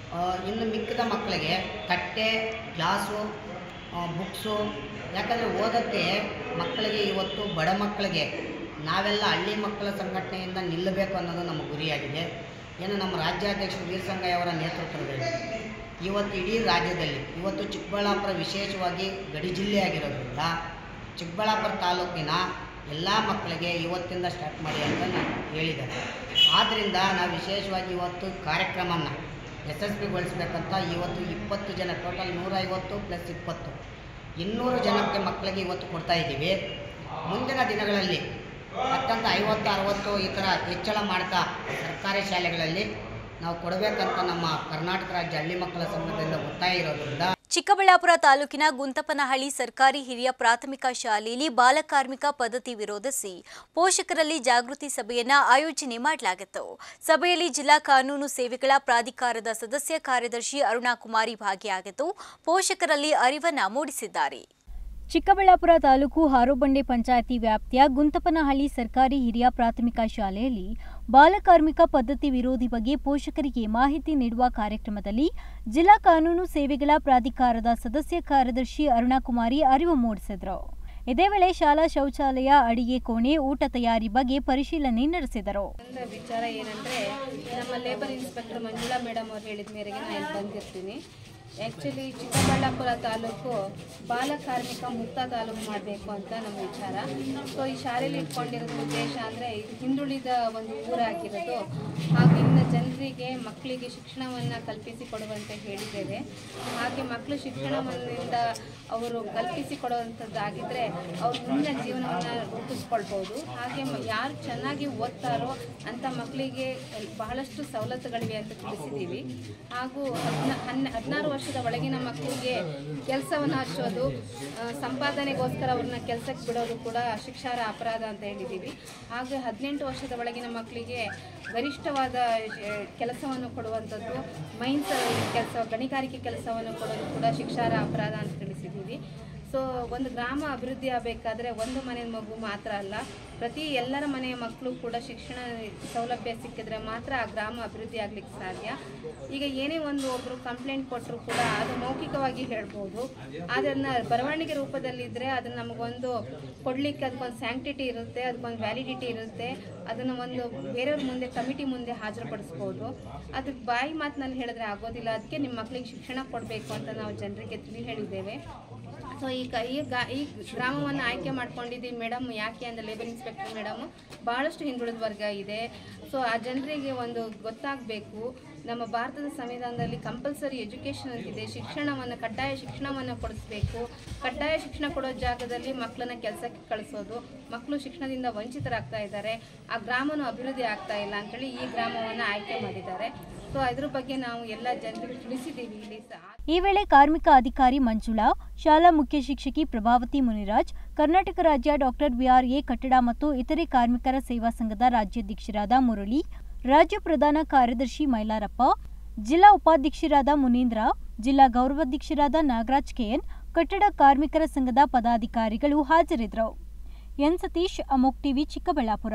ಇನ್ನು ಮಿಕ್ಕಿದ ಮಕ್ಕಳಿಗೆ ತಟ್ಟೆ ಗ್ಲಾಸು ಬುಕ್ಸು, ಯಾಕಂದರೆ ಓದೋಕ್ಕೆ ಮಕ್ಕಳಿಗೆ ಇವತ್ತು ಬಡ ಮಕ್ಕಳಿಗೆ ನಾವೆಲ್ಲ ಹಳ್ಳಿ ಮಕ್ಕಳ ಸಂಘಟನೆಯಿಂದ ನಿಲ್ಲಬೇಕು ಅನ್ನೋದು ನಮ್ಮ ಗುರಿಯಾಗಿದೆ. ಏನು ನಮ್ಮ ರಾಜ್ಯಾಧ್ಯಕ್ಷರು ವೀರಸಂಗಯ್ಯವರ ನೇತೃತ್ವದಲ್ಲಿ ಇವತ್ತು ಇಡೀ ರಾಜ್ಯದಲ್ಲಿ ಇವತ್ತು ಚಿಕ್ಕಬಳ್ಳಾಪುರ ವಿಶೇಷವಾಗಿ ಗಡಿ ಜಿಲ್ಲೆ ಆಗಿರೋದ್ರಿಂದ ಚಿಕ್ಕಬಳ್ಳಾಪುರ ತಾಲೂಕಿನ ಎಲ್ಲ ಮಕ್ಕಳಿಗೆ ಇವತ್ತಿಂದ ಸ್ಟಾರ್ಟ್ ಮಾಡಿ ಅಂತ ಹೇಳಿದ್ದಾರೆ. ಆದ್ದರಿಂದ ನಾವು ವಿಶೇಷವಾಗಿ ಇವತ್ತು ಕಾರ್ಯಕ್ರಮನ ಎಸ್ ಎಸ್ ಪಿಗೊಳಿಸ್ಬೇಕಂತ ಇವತ್ತು ಇಪ್ಪತ್ತು ಜನ ಟೋಟಲ್ ನೂರೈವತ್ತು ಪ್ಲಸ್ ಇಪ್ಪತ್ತು ಇನ್ನೂರು ಜನಕ್ಕೆ ಮಕ್ಕಳಿಗೆ ಇವತ್ತು ಕೊಡ್ತಾ ಇದ್ದೀವಿ. ಮುಂದಿನ ದಿನಗಳಲ್ಲಿ ಅತ್ಯಂತ ಐವತ್ತು ಅರವತ್ತು ಈ ಥರ ಹೆಚ್ಚಳ ಮಾಡ್ತಾ ಸರ್ಕಾರಿ ಶಾಲೆಗಳಲ್ಲಿ ನಾವು ಕೊಡಬೇಕಂತ ನಮ್ಮ ಕರ್ನಾಟಕ ರಾಜ್ಯ ಹಳ್ಳಿ ಮಕ್ಕಳ ಸಂಘದಿಂದ ಒತ್ತಾಯ ಇರೋದ್ರಿಂದ ಚಿಕ್ಕಬಳ್ಳಾಪುರ ತಾಲೂಕಿನ ಗುಂತಪನಹಳ್ಳಿ ಸರ್ಕಾರಿ ಹಿರಿಯ ಪ್ರಾಥಮಿಕ ಶಾಲೆಯಲ್ಲಿ ಬಾಲಕಾರ್ಮಿಕ ಪದ್ಧತಿ ವಿರೋಧಿಸಿ ಪೋಷಕರಲ್ಲಿ ಜಾಗೃತಿ ಸಭೆಯನ್ನ ಆಯೋಜನೆ ಮಾಡಲಾಗಿತ್ತು. ಸಭೆಯಲ್ಲಿ ಜಿಲ್ಲಾ ಕಾನೂನು ಸೇವೆಗಳ ಪ್ರಾಧಿಕಾರದ ಸದಸ್ಯ ಕಾರ್ಯದರ್ಶಿ ಅರುಣಾಕುಮಾರಿ ಭಾಗಿಯಾಗಿದ್ದು ಪೋಷಕರಲ್ಲಿ ಅರಿವನ್ನ ಮೂಡಿಸಿದ್ದಾರೆ. ಚಿಕ್ಕಬಳ್ಳಾಪುರ ತಾಲೂಕು ಹಾರೋಬಂಡೆ ಪಂಚಾಯಿತಿ ವ್ಯಾಪ್ತಿಯ ಗುಂತಪನಹಳ್ಳಿ ಸರ್ಕಾರಿ ಹಿರಿಯ ಪ್ರಾಥಮಿಕ ಶಾಲೆಯಲ್ಲಿ ಬಾಲಕಾರ್ಮಿಕ ಪದ್ಧತಿ ವಿರೋಧಿ ಬಗ್ಗೆ ಪೋಷಕರಿಗೆ ಮಾಹಿತಿ ನೀಡುವ ಕಾರ್ಯಕ್ರಮದಲ್ಲಿ ಜಿಲ್ಲಾ ಕಾನೂನು ಸೇವೆಗಳ ಪ್ರಾಧಿಕಾರದ ಸದಸ್ಯ ಕಾರ್ಯದರ್ಶಿ ಅರುಣಾಕುಮಾರಿ ಅರಿವು ಮೂಡಿಸಿದರು. ಇದೇ ವೇಳೆ ಶಾಲಾ ಶೌಚಾಲಯ, ಅಡಿಗೆ ಕೋಣೆ, ಊಟ ತಯಾರಿ ಬಗ್ಗೆ ಪರಿಶೀಲನೆ ನಡೆಸಿದರು. ವಿಚಾರ ಏನಂದ್ರೆ ನಮ್ಮ ಲೇಬರ್ ಇನ್ಸ್ಪೆಕ್ಟರ್ ಮಂಜುಳಾ ಮೇಡಮ್ ಅವರು ಹೇಳಿದ ಮೇರೆಗೆ ನಾನು ಇಲ್ಲಿ ಬಂದಿರ್ತೀನಿ. ಆ್ಯಕ್ಚುಲಿ ಚಿಕ್ಕಬಳ್ಳಾಪುರ ತಾಲೂಕು ಬಾಲಕಾರ್ಮಿಕ ಮುಕ್ತ ತಾಲೂಕು ಮಾಡಬೇಕು ಅಂತ ನಮ್ಮ ವಿಚಾರ. ಸೊ ಈ ಶಾಲೆಯಲ್ಲಿ ಇಟ್ಕೊಂಡಿರೋದು ಉದ್ದೇಶ ಅಂದರೆ ಇದು ಹಿಂದುಳಿದ ಒಂದು ಊರಾಗಿರೋದು, ಹಾಗೆ ಇನ್ನು ಜನರಿಗೆ ಮಕ್ಕಳಿಗೆ ಶಿಕ್ಷಣವನ್ನು ಕಲ್ಪಿಸಿ ಕೊಡುವಂತೆ ಹೇಳಿದ್ದೇವೆ. ಹಾಗೆ ಮಕ್ಕಳು ಶಿಕ್ಷಣದಿಂದ ಅವರು ಕಲ್ಪಿಸಿ ಕೊಡುವಂಥದ್ದಾಗಿದ್ದರೆ ಅವ್ರ ಮುಂದಿನ ಜೀವನವನ್ನು ರೂಪಿಸ್ಕೊಳ್ಬೋದು. ಹಾಗೆ ಯಾರು ಚೆನ್ನಾಗಿ ಓದ್ತಾರೋ ಅಂಥ ಮಕ್ಕಳಿಗೆ ಬಹಳಷ್ಟು ಸವಲತ್ತುಗಳಿವೆ ಅಂತ ತಿಳಿಸಿದ್ದೀವಿ. ಹಾಗೂ ಹದಿನ ಹನ್ನ ಹದಿನಾರು ವರ್ಷದ ಒಳಗಿನ ಮಕ್ಕಳಿಗೆ ಕೆಲಸವನ್ನು ಹಚ್ಚೋದು, ಸಂಪಾದನೆಗೋಸ್ಕರ ಅವ್ರನ್ನ ಕೆಲಸಕ್ಕೆ ಬಿಡೋದು ಕೂಡ ಶಿಕ್ಷಾರ್ಹ ಅಪರಾಧ ಅಂತ ಹೇಳಿದ್ದೀವಿ. ಹಾಗೆ ಹದಿನೆಂಟು ವರ್ಷದ ಒಳಗಿನ ಮಕ್ಕಳಿಗೆ ಗರಿಷ್ಠವಾದ ಕೆಲಸವನ್ನು ಕೊಡುವಂಥದ್ದು, ಮೈನ್ಸ್ ಕೆಲಸ, ಗಣಿಗಾರಿಕೆ ಕೆಲಸವನ್ನು ಕೊಡೋದು ಕೂಡ ಶಿಕ್ಷಾರ್ಹ ಅಪರಾಧ ಅಂತ ತಿಳಿಸಿದ್ದೀವಿ. ಸೊ ಒಂದು ಗ್ರಾಮ ಅಭಿವೃದ್ಧಿ ಆಗಬೇಕಾದ್ರೆ ಒಂದು ಮನೆ ಮಗು ಮಾತ್ರ ಅಲ್ಲ, ಪ್ರತಿ ಎಲ್ಲರ ಮನೆಯ ಮಕ್ಕಳು ಕೂಡ ಶಿಕ್ಷಣ ಸೌಲಭ್ಯ ಸಿಕ್ಕಿದ್ರೆ ಮಾತ್ರ ಆ ಗ್ರಾಮ ಅಭಿವೃದ್ಧಿ ಆಗ್ಲಿಕ್ಕೆ ಸಾಧ್ಯ. ಈಗ ಏನೇ ಒಂದು ಒಬ್ಬರು ಕಂಪ್ಲೇಂಟ್ ಕೊಟ್ಟರು ಕೂಡ ಅದು ಮೌಖಿಕವಾಗಿ ಹೇಳ್ಬೋದು, ಅದನ್ನ ಬರವಣಿಗೆ ರೂಪದಲ್ಲಿದ್ದರೆ ಅದನ್ನು ನಮಗೊಂದು ಕೊಡಲಿಕ್ಕೆ ಅದಕ್ಕೊಂದು ಸ್ಯಾಂಕ್ಟಿಟಿ ಇರುತ್ತೆ, ಅದಕ್ಕೊಂದು ವ್ಯಾಲಿಡಿಟಿ ಇರುತ್ತೆ. ಅದನ್ನು ಒಂದು ಬೇರೆಯವ್ರ ಮುಂದೆ ಕಮಿಟಿ ಮುಂದೆ ಹಾಜರುಪಡಿಸ್ಬೋದು. ಅದಕ್ಕೆ ಬಾಯಿ ಮಾತಿನಲ್ಲಿ ಹೇಳಿದ್ರೆ ಆಗೋದಿಲ್ಲ. ಅದಕ್ಕೆ ನಿಮ್ಮ ಮಕ್ಕಳಿಗೆ ಶಿಕ್ಷಣ ಕೊಡಬೇಕು ಅಂತ ನಾವು ಜನರಿಗೆ ತಿಳಿ ಹೇಳಿದ್ದೇವೆ. ಸೊ ಈಗ ಈ ಗಾ ಈ ಗ್ರಾಮವನ್ನು ಆಯ್ಕೆ ಮಾಡ್ಕೊಂಡಿದ್ದೀವಿ ಮೇಡಮ್. ಯಾಕೆ ಅಂದರೆ ಲೇಬರ್ ಇನ್ಸ್ಪೆಕ್ಟರ್ ಮೇಡಮ್ ಭಾಳಷ್ಟು ಹಿಂದುಳಿದ ವರ್ಗ ಇದೆ. ಸೊ ಆ ಜನರಿಗೆ ಒಂದು ಗೊತ್ತಾಗಬೇಕು, ನಮ್ಮ ಭಾರತದ ಸಂವಿಧಾನದಲ್ಲಿ ಕಂಪಲ್ಸರಿ ಎಜುಕೇಷನ್ ಅಂತಿದೆ, ಶಿಕ್ಷಣವನ್ನು ಕಡ್ಡಾಯ ಶಿಕ್ಷಣವನ್ನು ಕೊಡಿಸ್ಬೇಕು. ಕಡ್ಡಾಯ ಶಿಕ್ಷಣ ಕೊಡೋ ಜಾಗದಲ್ಲಿ ಮಕ್ಕಳನ್ನ ಕೆಲಸಕ್ಕೆ ಕಳಿಸೋದು, ಮಕ್ಕಳು ಶಿಕ್ಷಣದಿಂದ ವಂಚಿತರಾಗ್ತಾ ಇದ್ದಾರೆ, ಆ ಗ್ರಾಮನೂ ಅಭಿವೃದ್ಧಿ ಆಗ್ತಾ ಇಲ್ಲ ಅಂತೇಳಿ ಈ ಗ್ರಾಮವನ್ನು ಆಯ್ಕೆ ಮಾಡಿದ್ದಾರೆ. ಸೊ ಅದ್ರ ಬಗ್ಗೆ ನಾವು ಎಲ್ಲ ಜನರಿಗೆ ತಿಳಿಸಿದ್ದೀವಿ. ಇಲ್ಲಿ ಈ ವೇಳೆ ಕಾರ್ಮಿಕ ಅಧಿಕಾರಿ ಮಂಜುಳಾ, ಶಾಲಾ ಮುಖ್ಯ ಶಿಕ್ಷಕಿ ಪ್ರಭಾವತಿ ಮುನಿರಾಜ್, ಕರ್ನಾಟಕ ರಾಜ್ಯ ಡಾಕ್ಟರ್ ಬಿಆರ್ಎ ಕಟ್ಟಡ ಮತ್ತು ಇತರೆ ಕಾರ್ಮಿಕರ ಸೇವಾ ಸಂಘದ ರಾಜ್ಯಾಧ್ಯಕ್ಷರಾದ ಮುರಳಿ, ರಾಜ್ಯ ಪ್ರಧಾನ ಕಾರ್ಯದರ್ಶಿ ಮೈಲಾರಪ್ಪ, ಜಿಲ್ಲಾ ಉಪಾಧ್ಯಕ್ಷರಾದ ಮುನೀಂದ್ರ, ಜಿಲ್ಲಾ ಗೌರವಾಧ್ಯಕ್ಷರಾದ ನಾಗರಾಜ್ ಕೆಎನ್, ಕಟ್ಟಡ ಕಾರ್ಮಿಕರ ಸಂಘದ ಪದಾಧಿಕಾರಿಗಳು ಹಾಜರಿದ್ದರು. ಎನ್ ಸತೀಶ್, ಅಮೋಕ್ ಟಿವಿ, ಚಿಕ್ಕಬಳ್ಳಾಪುರ.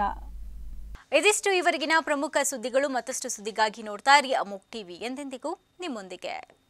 ಇದಿಷ್ಟು ಇವರೆಗಿನ ಪ್ರಮುಖ ಸುದ್ದಿಗಳು. ಮತ್ತಷ್ಟು ಸುದ್ದಿಗಾಗಿ ನೋಡ್ತಾ ಇರಿ ಅಮೋಕ್ ಟಿವಿ, ಎಂದೆಂದಿಗೂ ನಿಮ್ಮೊಂದಿಗೆ.